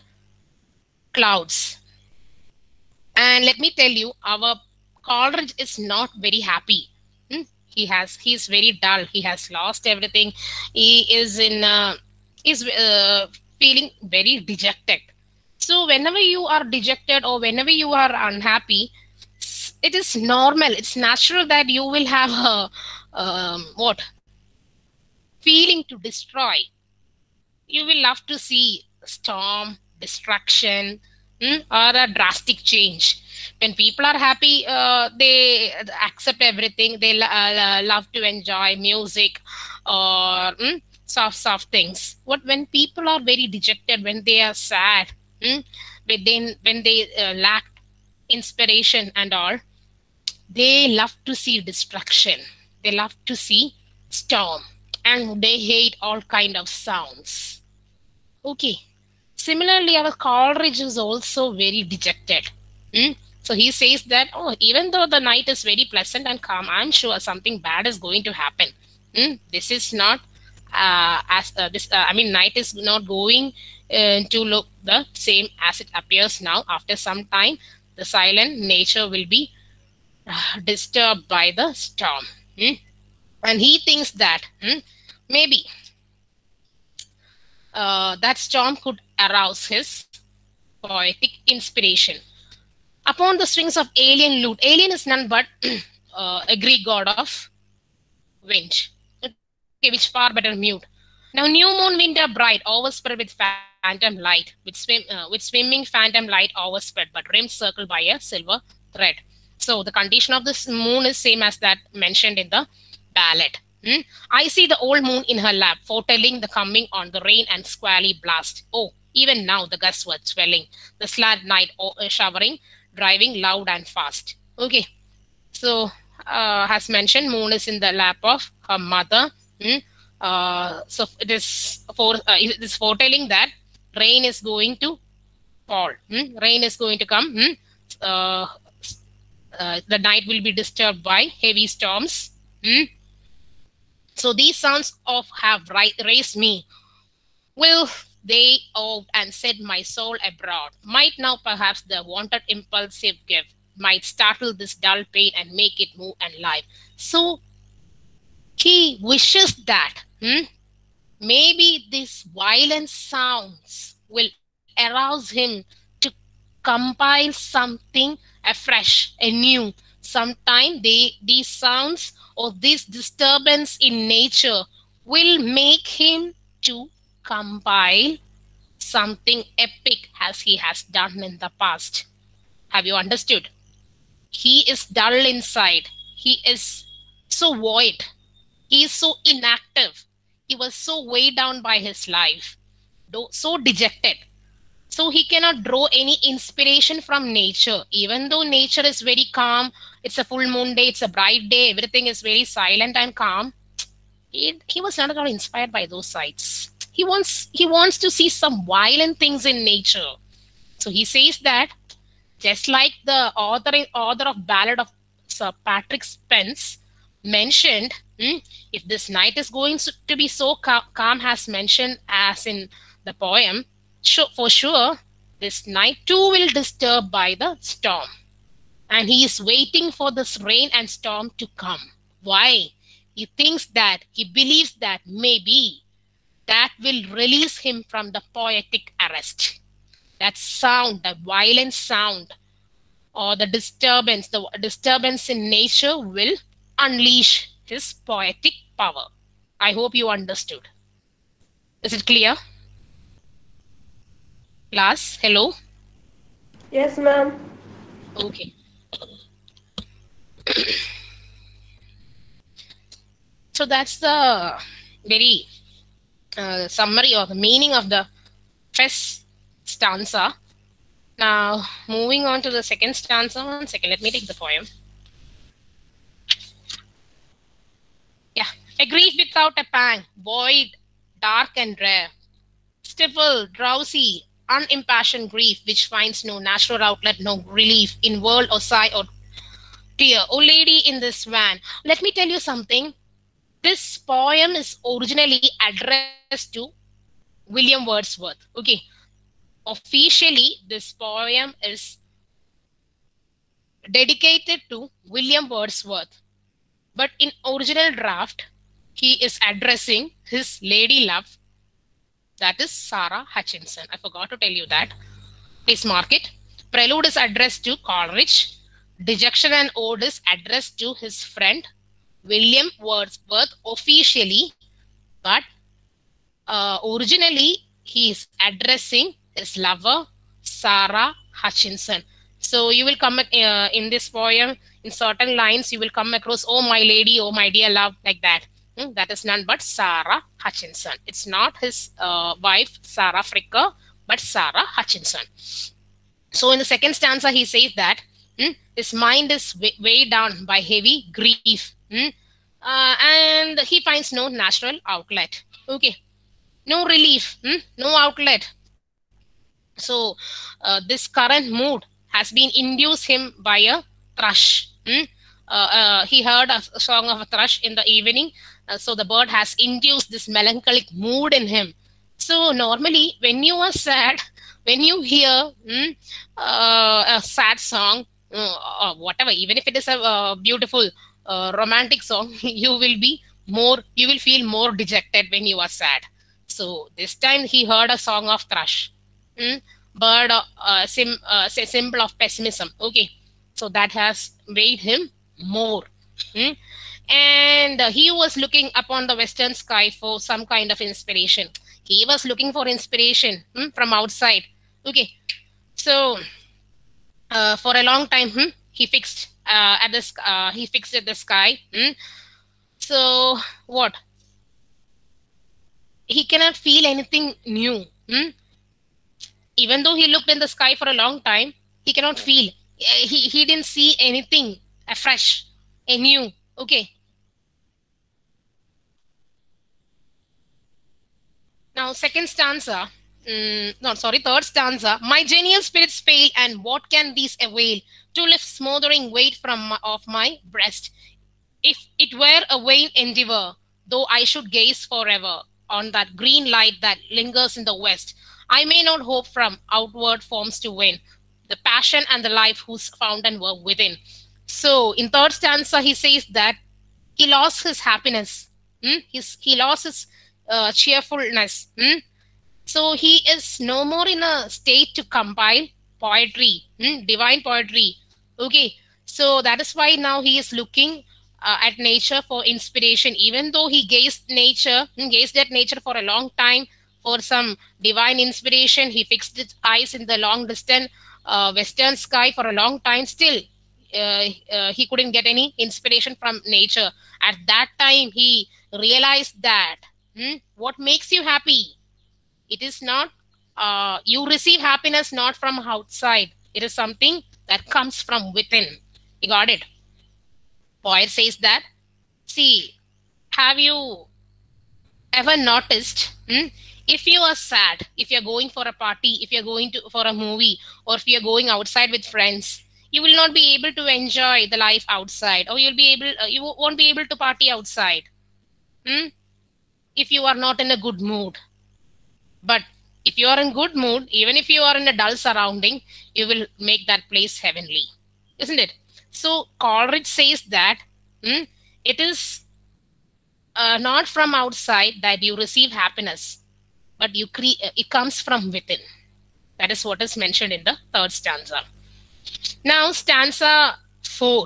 clouds. And let me tell you, our Coleridge is not very happy. Hmm? He has, he's very dull. He has lost everything. He is in, uh, is uh, feeling very dejected. So whenever you are dejected or whenever you are unhappy, it is normal. It's natural that you will have a um, what feeling to destroy. You will love to see storm, destruction, hmm, or a drastic change. When people are happy, uh, they accept everything. They uh, love to enjoy music or hmm, soft, soft things. What when people are very dejected, when they are sad, hmm, when they, when they uh, lack inspiration and all, they love to see destruction. They love to see storm, and they hate all kind of sounds. Okay. Similarly, our Coleridge is also very dejected. Hmm? So he says that, oh, even though the night is very pleasant and calm, I'm sure something bad is going to happen. Hmm? This is not uh, as uh, this. Uh, I mean, night is not going uh, to look the same as it appears now. After some time, the silent nature will be uh, disturbed by the storm. Hmm? And he thinks that hmm, maybe uh, that storm could arouse his poetic inspiration. Upon the strings of alien lute, alien is none but uh, a Greek god of wind, okay, which far better mute. Now, new moon winter bright, overspread with phantom light, with swim, uh, with swimming phantom light overspread, but rimmed circled by a silver thread. So the condition of this moon is same as that mentioned in the ballad. Hmm? I see the old moon in her lap, foretelling the coming on the rain and squally blast. Oh, even now the gusts were swelling, the slant night showering, driving loud and fast. Okay, so uh, as mentioned, moon is in the lap of her mother. Hmm? Uh, so it is for uh, it is foretelling that rain is going to fall. Hmm? Rain is going to come. Hmm? Uh, uh, the night will be disturbed by heavy storms. Hmm? So these sounds of have raised me. Will they out and set my soul abroad? Might now perhaps the wanted impulsive gift might startle this dull pain and make it move and live. So he wishes that hmm, maybe these violent sounds will arouse him to compile something afresh, anew. Sometime they these sounds or this disturbance in nature will make him to compile something epic as he has done in the past. Have you understood? He is dull inside. He is so void. He is so inactive. He was so weighed down by his life, so dejected. So he cannot draw any inspiration from nature. Even though nature is very calm, it's a full moon day, it's a bright day, everything is very silent and calm. He, he was not at all inspired by those sights. He wants he wants to see some violent things in nature. So he says that just like the author author of Ballad of Sir Patrick Spens mentioned, hmm, if this night is going to be so calm as mentioned as in the poem, for sure this night too will disturb by the storm. And he is waiting for this rain and storm to come. Why? He thinks that, he believes that maybe that will release him from the poetic arrest. That sound, the violent sound, or the disturbance, the disturbance in nature will unleash his poetic power. I hope you understood. Is it clear? Class, hello? Yes, ma'am. Okay. So that's the very uh, summary or the meaning of the first stanza. Now, moving on to the second stanza. One second, let me take the poem. Yeah. A grief without a pang, void, dark and rare. Stifled, drowsy, unimpassioned grief which finds no natural outlet, no relief in world or sigh or tear. Oh, lady in this van. Let me tell you something. This poem is originally addressed to William Wordsworth. Okay. Officially, this poem is dedicated to William Wordsworth. But in original draft, he is addressing his lady love, that is Sarah Hutchinson. I forgot to tell you that. Please mark it. Prelude is addressed to Coleridge. Dejection and Ode is addressed to his friend William Wordsworth officially, but uh, originally he is addressing his lover Sarah Hutchinson. So you will come uh, in this poem, in certain lines, you will come across, oh my lady, oh my dear love, like that. Hmm, that is none but Sarah Hutchinson. It's not his uh, wife, Sarah Fricker, but Sarah Hutchinson. So in the second stanza, he says that hmm, his mind is weighed down by heavy grief. Hmm, uh, and he finds no natural outlet. Okay. No relief, hmm, no outlet. So uh, this current mood has been induced him by a thrush. Hmm? Uh, uh, he heard a, a song of a thrush in the evening. Uh, so the bird has induced this melancholic mood in him. So normally when you are sad, when you hear hmm, uh, a sad song, uh, or whatever, even if it is a uh, beautiful uh, romantic song, you will be more, you will feel more dejected when you are sad. So this time he heard a song of thrush. Hmm? Bird, uh, uh, sim, uh, symbol of pessimism. Okay, so that has weighed him more. Hmm? And uh, he was looking upon the western sky for some kind of inspiration. He was looking for inspiration hmm, from outside. Okay, so uh, for a long time hmm, he fixed uh, at the uh, he fixed at the sky. Hmm? So what? He cannot feel anything new. Hmm? Even though he looked in the sky for a long time, he cannot feel. He, he didn't see anything afresh, a new. Okay. Now, second stanza. Mm, no, sorry, third stanza. My genial spirits fail, and what can these avail to lift smothering weight from my, off my breast? If it were a vain endeavor, though I should gaze forever on that green light that lingers in the west, I may not hope from outward forms to win the passion and the life whose fountain were within. So in third stanza, he says that he lost his happiness. Hmm? His, he lost his uh, cheerfulness. Hmm? So he is no more in a state to compile poetry, hmm? divine poetry. Okay, so that is why now he is looking uh, at nature for inspiration. Even though he gazed nature, gazed at nature for a long time for some divine inspiration, he fixed his eyes in the long distant uh, western sky for a long time. Still, uh, uh, he couldn't get any inspiration from nature. At that time, he realized that hmm, what makes you happy? It is not, uh, you receive happiness not from outside. It is something that comes from within. You got it? Poet says that, see, have you ever noticed, hmm, if you are sad, if you're going for a party, if you're going to for a movie, or if you're going outside with friends, you will not be able to enjoy the life outside, or you'll be able, uh, you won't be able to party outside hmm, if you are not in a good mood. But if you are in good mood, even if you are in a dull surrounding, you will make that place heavenly, isn't it? So Coleridge says that hmm, it is uh, not from outside that you receive happiness, but you create, it comes from within. That is what is mentioned in the third stanza. Now stanza four.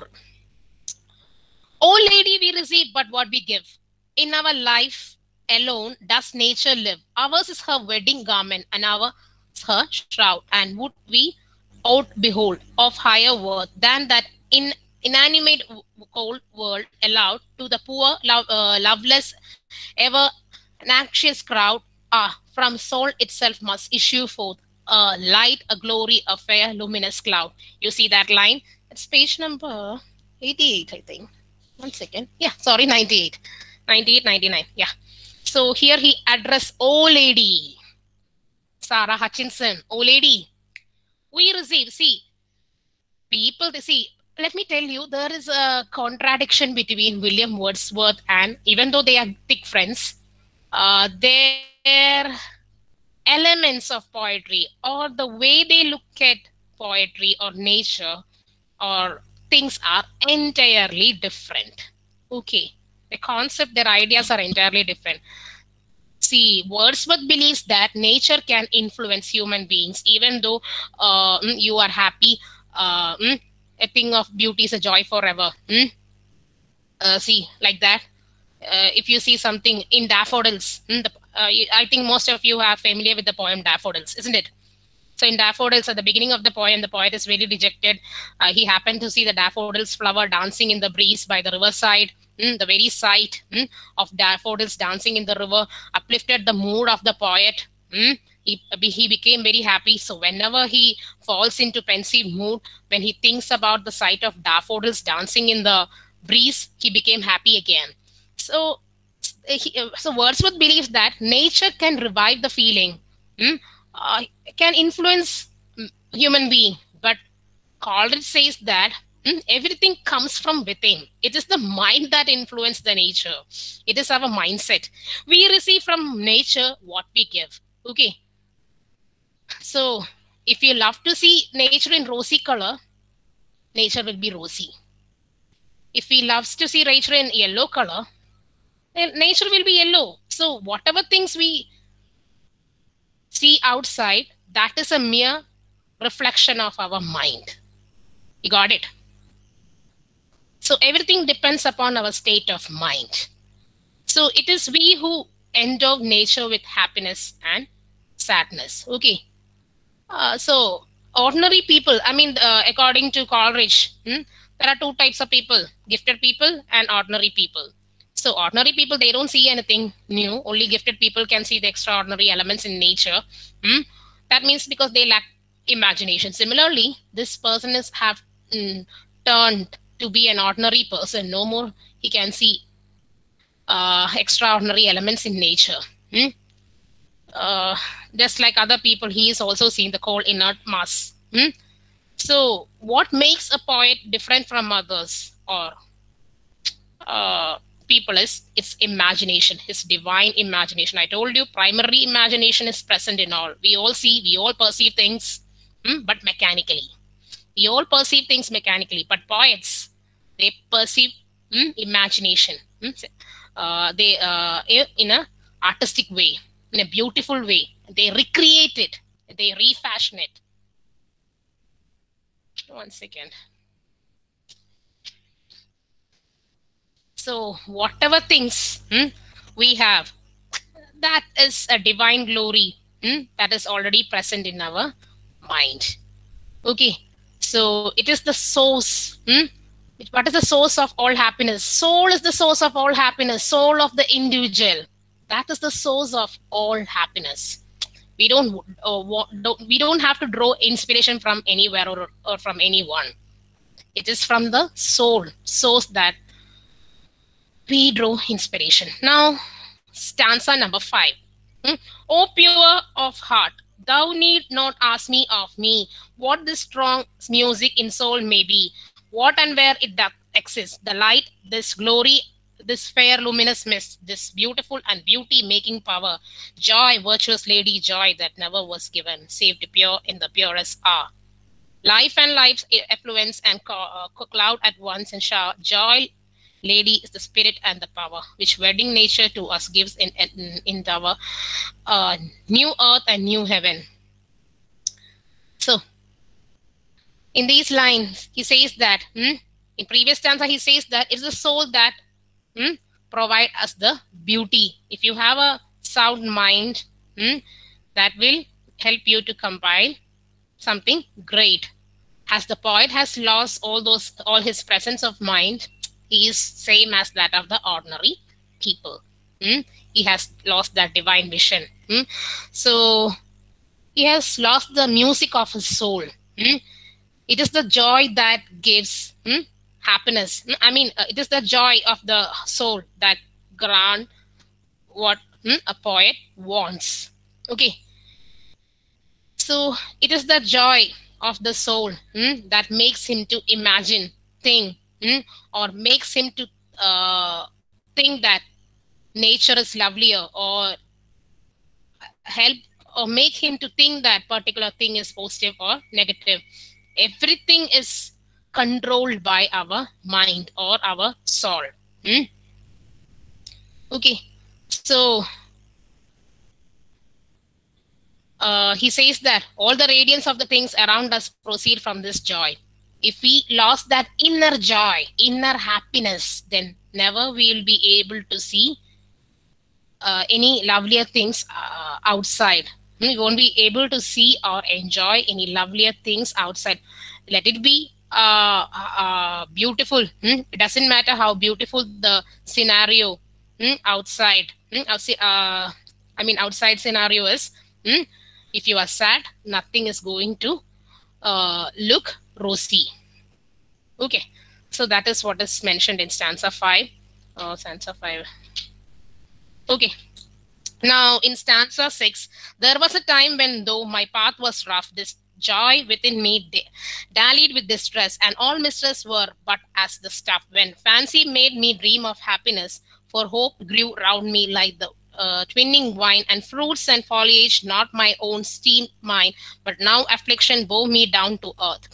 O lady, we receive but what we give. In our life alone does nature live. Ours is her wedding garment, and ours her shroud. And would we out behold of higher worth than that in inanimate cold world allowed to the poor, love, uh, loveless, ever an anxious crowd? Ah, from soul itself must issue forth a light, a glory, a fair, luminous cloud. You see that line? It's page number eighty-eight, I think. One second. Yeah, sorry, ninety-eight. ninety-eight, ninety-nine. Yeah. So here he addressed, oh lady, Sarah Hutchinson, oh lady, we receive, see, people, see, let me tell you, there is a contradiction between William Wordsworth and, even though they are thick friends, uh, their elements of poetry or the way they look at poetry or nature or things are entirely different. Okay, the concept, their ideas are entirely different. See, Wordsworth believes that nature can influence human beings, even though uh, mm, you are happy. Uh, mm, a thing of beauty is a joy forever. Mm? Uh, see, like that. Uh, if you see something in Daffodils, mm, the, uh, I think most of you are familiar with the poem Daffodils, isn't it? So in Daffodils, at the beginning of the poem, the poet is very dejected. Uh, he happened to see the daffodils flower dancing in the breeze by the riverside. Mm, the very sight mm, of daffodils dancing in the river uplifted the mood of the poet. Mm, he, he became very happy. So whenever he falls into pensive mood, when he thinks about the sight of daffodils dancing in the breeze, he became happy again. So, he, so Wordsworth believes that nature can revive the feeling. Mm, uh, can influence human being, but Coleridge says that mm, everything comes from within. It is the mind that influences the nature. It is our mindset. We receive from nature what we give. Okay. So if you love to see nature in rosy color, nature will be rosy. If we loves to see nature in yellow color, then nature will be yellow. So whatever things we see outside, that is a mere reflection of our mind. You got it? So everything depends upon our state of mind. So it is we who endow nature with happiness and sadness. Okay. Uh, so ordinary people, I mean, uh, according to Coleridge, hmm, there are two types of people, gifted people and ordinary people. So ordinary people, they don't see anything new. Only gifted people can see the extraordinary elements in nature. Hmm? That means because they lack imagination. Similarly, this person is have mm, turned to be an ordinary person. No more he can see uh, extraordinary elements in nature. Hmm? Uh, just like other people, he is also seeing the cold inert mass. Hmm? So what makes a poet different from others or uh, people is its imagination, his divine imagination. I told you primary imagination is present in all. We all see, we all perceive things, hmm, but mechanically. We all perceive things mechanically, but poets, they perceive hmm, imagination. Hmm? Uh, they uh, in a artistic way, in a beautiful way. They recreate it. They refashion it. One second. So whatever things hmm, we have, that is a divine glory hmm, that is already present in our mind. Okay. So it is the source. Hmm? What is the source of all happiness? Soul is the source of all happiness. Soul of the individual. That is the source of all happiness. We don't, uh, don't we don't have to draw inspiration from anywhere or, or from anyone. It is from the soul source that we draw inspiration. Now, stanza number five. Hmm? O pure of heart, thou need not ask me of me what this strong music in soul may be, what and where it doth exist, the light, this glory, this fair luminous mist, this beautiful and beauty-making power, joy, virtuous lady, joy that never was given, saved pure in the purest hour. Life and life's effluence and uh, cloud at once and shower, joy, lady is the spirit and the power which wedding nature to us gives in in, in our uh, new earth and new heaven. So in these lines he says that hmm, in previous stanza he says that it's the soul that hmm, provide us the beauty. If you have a sound mind, hmm, that will help you to compile something great. As the poet has lost all those all his presence of mind, he is same as that of the ordinary people. Hmm? He has lost that divine vision. Hmm? So he has lost the music of his soul. Hmm? It is the joy that gives hmm, happiness. I mean, uh, it is the joy of the soul that grant what hmm, a poet wants. Okay. So it is the joy of the soul hmm, that makes him to imagine, think, hmm, or makes him to uh, think that nature is lovelier, or help or make him to think that particular thing is positive or negative. Everything is controlled by our mind or our soul. Hmm? Okay, so uh, he says that all the radiance of the things around us proceed from this joy. If we lost that inner joy, inner happiness, then never we will be able to see uh, any lovelier things uh, outside. We won't be able to see or enjoy any lovelier things outside. Let it be uh, uh, beautiful. Hmm? It doesn't matter how beautiful the scenario hmm, outside. Hmm? Uh, I mean, outside scenario is. Hmm? If you are sad, nothing is going to uh, look rosy. Okay, so that is what is mentioned in stanza five. Oh, stanza five. Okay. Now, in stanza six, there was a time when, though my path was rough, this joy within me dallied with distress, and all mistress were but as the stuff. When fancy made me dream of happiness, for hope grew round me like the uh, twinning wine, and fruits and foliage not my own steamed mine, but now affliction bore me down to earth.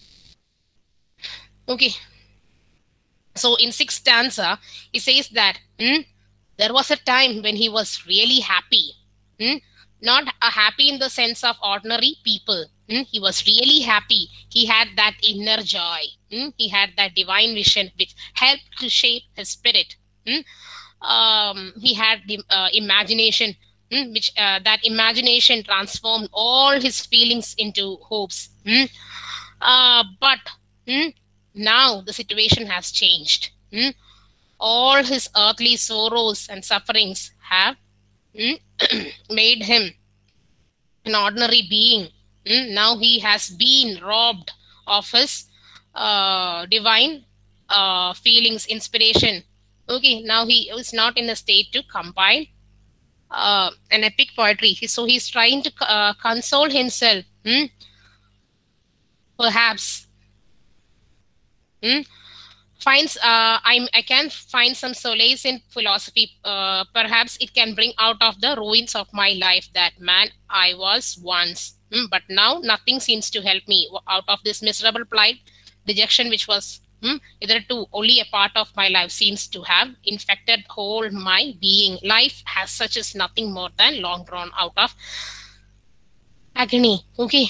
Okay. So in sixth stanza, he says that hmm, there was a time when he was really happy. Hmm? Not a happy in the sense of ordinary people. Hmm? He was really happy. He had that inner joy. Hmm? He had that divine vision which helped to shape his spirit. Hmm? Um, he had the uh, imagination, hmm? which uh, that imagination transformed all his feelings into hopes. Hmm? Uh, but hmm, now the situation has changed. Hmm? All his earthly sorrows and sufferings have mm, made him an ordinary being. Mm, now he has been robbed of his uh, divine uh, feelings, inspiration. Okay, now he is not in a state to compile uh, an epic poetry. So he's trying to uh, console himself. Mm, perhaps. Mm, finds uh, I, I can find some solace in philosophy. Uh, perhaps it can bring out of the ruins of my life that man I was once. Hmm, but now nothing seems to help me out of this miserable plight. Dejection, which was hmm, hitherto only a part of my life, seems to have infected whole my being. Life has such as nothing more than long drawn out of agony. Okay.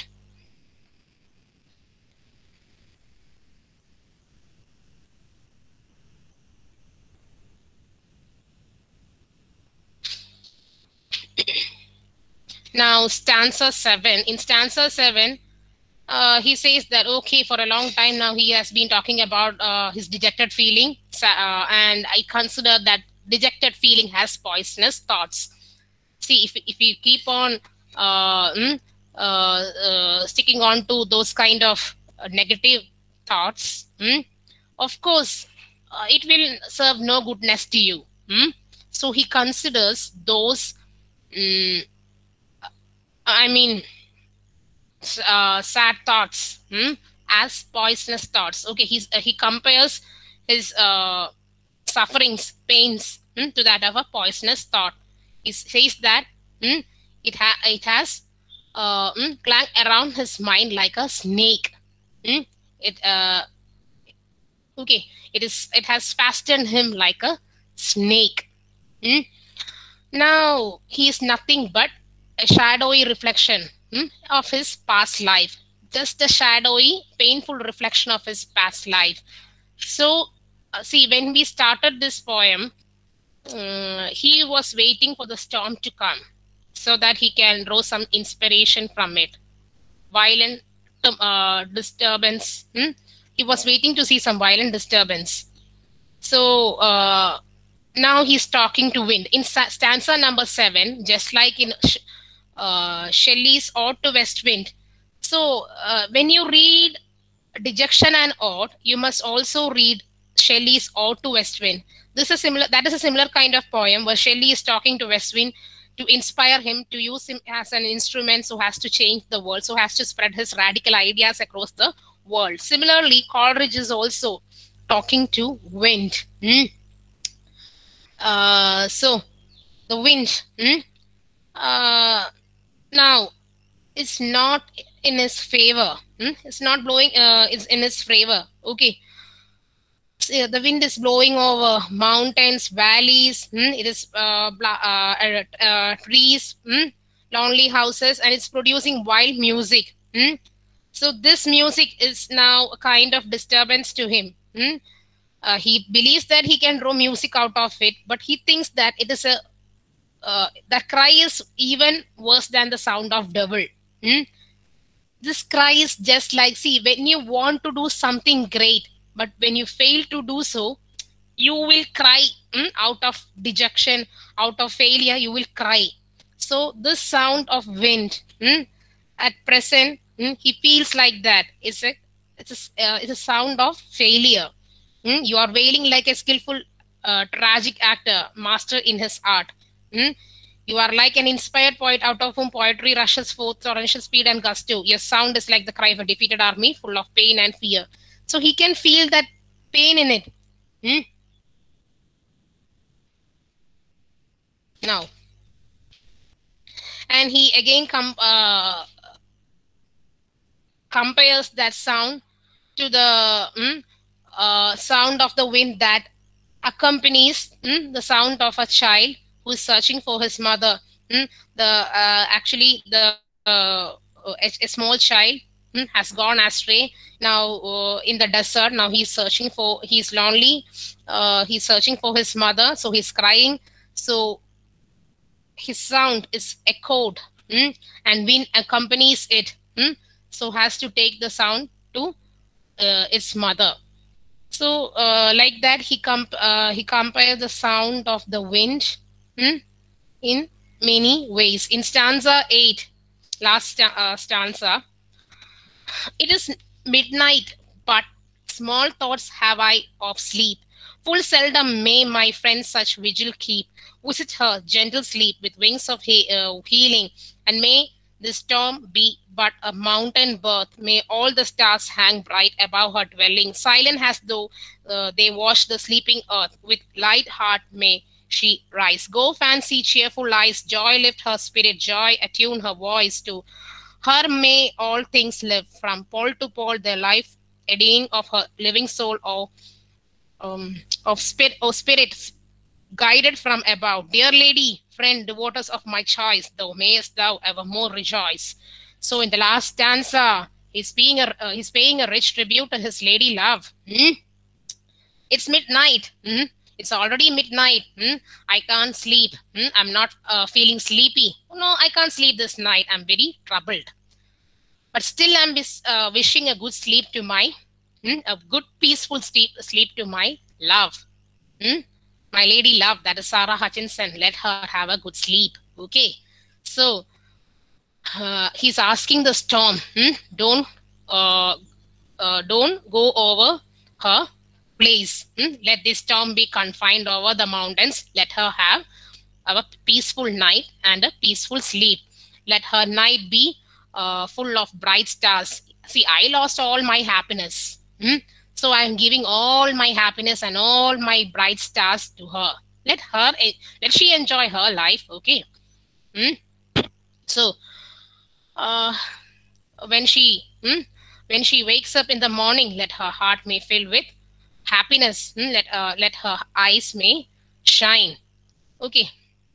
Now, stanza seven. In stanza seven, uh, he says that, okay, for a long time now, he has been talking about uh, his dejected feeling. Uh, and I consider that dejected feeling has poisonous thoughts. See, if, if you keep on uh, mm, uh, uh, sticking on to those kind of uh, negative thoughts, mm, of course, uh, it will serve no goodness to you. Mm? So he considers those, mm, I mean, uh, sad thoughts hmm, as poisonous thoughts. Okay, he's uh, he compares his uh, sufferings, pains hmm, to that of a poisonous thought. He says that hmm, it ha it has uh, hmm, clung around his mind like a snake. Hmm. It uh, okay, it is it has fastened him like a snake. Hmm. Now he is nothing but a shadowy reflection hmm, of his past life. Just a shadowy, painful reflection of his past life. So, uh, see, when we started this poem, uh, he was waiting for the storm to come so that he can draw some inspiration from it. Violent uh, disturbance. Hmm? He was waiting to see some violent disturbance. So, uh, now he's talking to wind. In stanza number seven, just like in uh, Shelley's Ode to West Wind. So uh, when you read Dejection and Ode, you must also read Shelley's Ode to West Wind. This is similar. That is a similar kind of poem where Shelley is talking to West Wind to inspire him, to use him as an instrument, so has to change the world, so has to spread his radical ideas across the world. Similarly, Coleridge is also talking to wind. Hmm? Uh, so the wind hmm? uh, now it's not in his favor. Hmm? It's not blowing. Uh, it's in his favor. Okay. uh, the wind is blowing over mountains, valleys. Hmm, it is uh, uh, uh, uh, trees, hmm, lonely houses, and it's producing wild music. Hmm. So this music is now a kind of disturbance to him. Hmm. Uh, he believes that he can draw music out of it, but he thinks that it is a uh, that cry is even worse than the sound of devil. Hmm. This cry is just like, see, when you want to do something great, but when you fail to do so, you will cry, mm, out of dejection, out of failure, you will cry. So this sound of wind, mm, at present, mm, he feels like that. It's a, it's a, uh, it's a sound of failure. Mm, you are wailing like a skillful, uh, tragic actor, master in his art. Mm. You are like an inspired poet out of whom poetry rushes forth torrential speed and gusto. Your sound is like the cry of a defeated army, full of pain and fear. So he can feel that pain in it. Mm. Now, and he again com uh, compares that sound to the mm, uh, sound of the wind that accompanies mm, the sound of a child who is searching for his mother. Mm, the uh, actually the uh, a, a small child mm, has gone astray now uh, in the desert. Now he's searching for, he's lonely, uh, he's searching for his mother, so he's crying. So his sound is echoed, mm, and wind accompanies it, mm, so has to take the sound to uh, its mother. So uh, like that he comp uh, he compares the sound of the wind, mm, in many ways. In stanza eight, last sta uh, stanza, it is midnight, but small thoughts have I of sleep. Full seldom may my friend such vigil keep. Visit her, gentle sleep, with wings of he uh, healing, and may the storm be but a mountain birth. May all the stars hang bright above her dwelling, silent as though uh, they watch the sleeping earth. With light heart may she rise. Go fancy cheerful eyes, joy lift her spirit, joy attune her voice to her may all things live, from pole to pole, the life eddying of her living soul, or um, of spirit, or spirits guided from above. Dear lady, friend, devoters of my choice, thou mayest thou evermore rejoice. So in the last stanza, he's paying a uh, he's paying a rich tribute to his lady love. Hmm? It's midnight. Hmm? It's already midnight. Hmm? I can't sleep. Hmm? I'm not uh, feeling sleepy. No, I can't sleep this night. I'm very troubled. But still, I'm uh, wishing a good sleep to my, hmm? a good peaceful sleep, sleep to my love. Hmm? My lady love, that is Sarah Hutchinson. Let her have a good sleep. Okay. So uh, he's asking the storm, hmm? don't uh, uh, don't go over her place. Hmm? Let this storm be confined over the mountains. Let her have a peaceful night and a peaceful sleep. Let her night be uh, full of bright stars. See, I lost all my happiness. Hmm? So I'm giving all my happiness and all my bright stars to her. Let her, let she enjoy her life. Okay. Hmm? So uh, when she, hmm? when she wakes up in the morning, let her heart may fill with happiness. Hmm? Let uh, let her eyes may shine. Okay.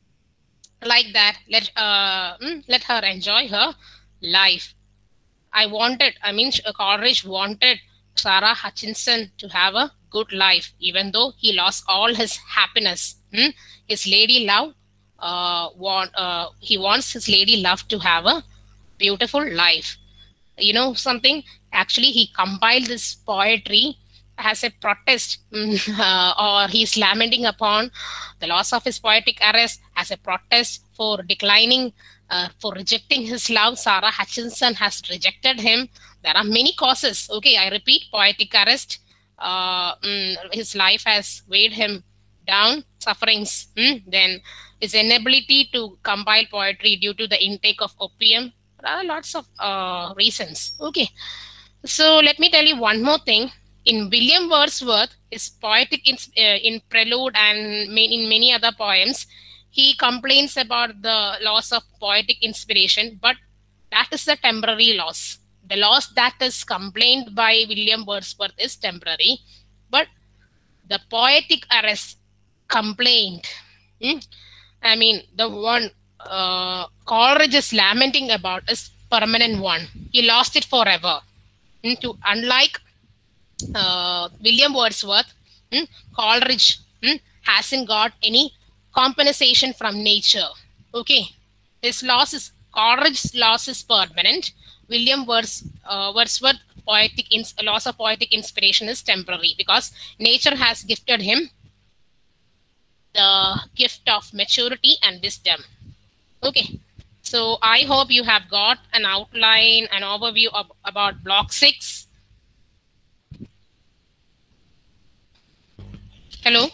Like that, let uh, hmm? let her enjoy her life. I wanted, I mean, Coleridge wanted Sarah Hutchinson to have a good life, even though he lost all his happiness. Hmm? His lady love, uh, want, uh, he wants his lady love to have a beautiful life. You know something? Actually, he compiled this poetry as a protest, uh, or he's lamenting upon the loss of his poetic arrest as a protest for declining, uh, for rejecting his love. Sarah Hutchinson has rejected him. There are many causes. Okay, I repeat, poetic arrest. Uh, mm, his life has weighed him down, sufferings. Mm, then his inability to compile poetry due to the intake of opium. There are lots of uh, reasons. Okay, so let me tell you one more thing. In William Wordsworth, his poetic in, uh, in Prelude and in many other poems, he complains about the loss of poetic inspiration, but that is a temporary loss. The loss that is complained by William Wordsworth is temporary, but the poetic arrest complaint. Hmm? I mean, the one uh, Coleridge is lamenting about is permanent one. He lost it forever. Hmm? To unlike uh, William Wordsworth, hmm, Coleridge hmm, hasn't got any compensation from nature. Okay, his loss is Coleridge's loss is permanent. William Words, uh, Wordsworth poetic ins- loss of poetic inspiration is temporary because nature has gifted him the gift of maturity and wisdom. Okay, so I hope you have got an outline, an overview of, about block six. Hello,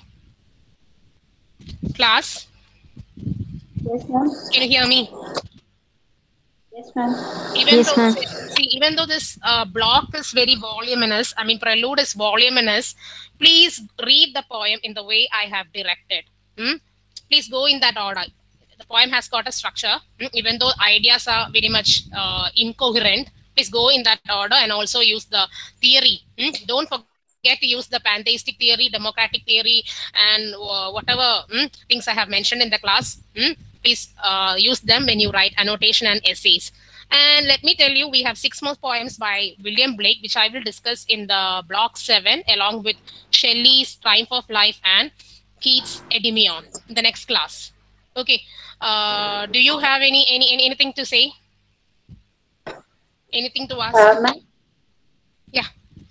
class. Yes, ma'am. Can you hear me? Yes, ma'am. Even Yes, though ma'am. see, even though this uh, block is very voluminous, I mean prelude is voluminous, please read the poem in the way I have directed. Hmm? Please go in that order. The poem has got a structure, hmm? Even though ideas are very much uh, incoherent. Please go in that order and also use the theory. Hmm? Don't forget to use the pantheistic theory, democratic theory, and uh, whatever hmm, things I have mentioned in the class. Hmm? Please uh, use them when you write annotation and essays. And let me tell you, we have six more poems by William Blake, which I will discuss in the block seven, along with Shelley's Triumph of Life and Keats' Endymion in the next class. Okay. Uh, do you have any, any, any anything to say? Anything to ask? Uh, ma'am, Yeah.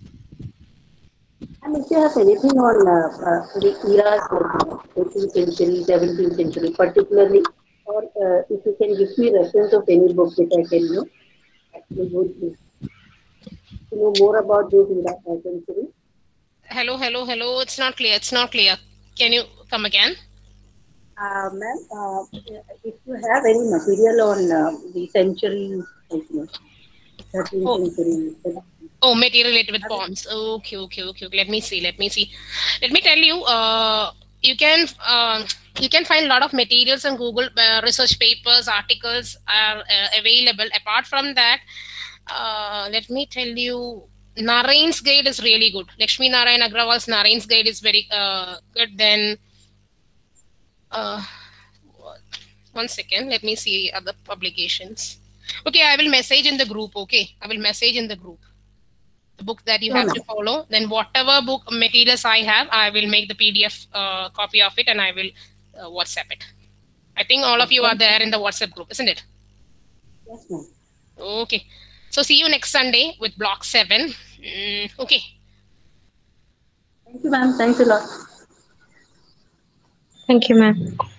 and if you have anything on uh, uh, the eras like eighteenth century, seventeenth century, particularly, or uh, if you can give me reference of any book which I can know, actually would be to know more about those era uh, century. Hello, hello, hello. It's not clear. It's not clear. Can you come again? Uh, ma'am, uh, if you have any material on uh, the century, like, you know, thirteenth Oh, century, oh, material related with poems. Okay, okay, okay, okay. Let me see. Let me see. Let me tell you. Uh, you can uh, you can find a lot of materials on Google. Uh, research papers, articles are uh, available. Apart from that, uh, let me tell you. Narayan's Guide is really good. Lakshmi Narayan Agrawal's Narayan's Guide is very uh, good. Then, uh, one second. Let me see other publications. Okay, I will message in the group. Okay, I will message in the group the book that you Sure, have ma'am. to follow. Then whatever book materials I have, I will make the P D F uh, copy of it and I will uh, WhatsApp it. I think all of you are there in the WhatsApp group, isn't it? Yes, ma'am. Okay. So see you next Sunday with block seven. Mm, okay. Thank you, ma'am. Thanks a lot. Thank you, ma'am.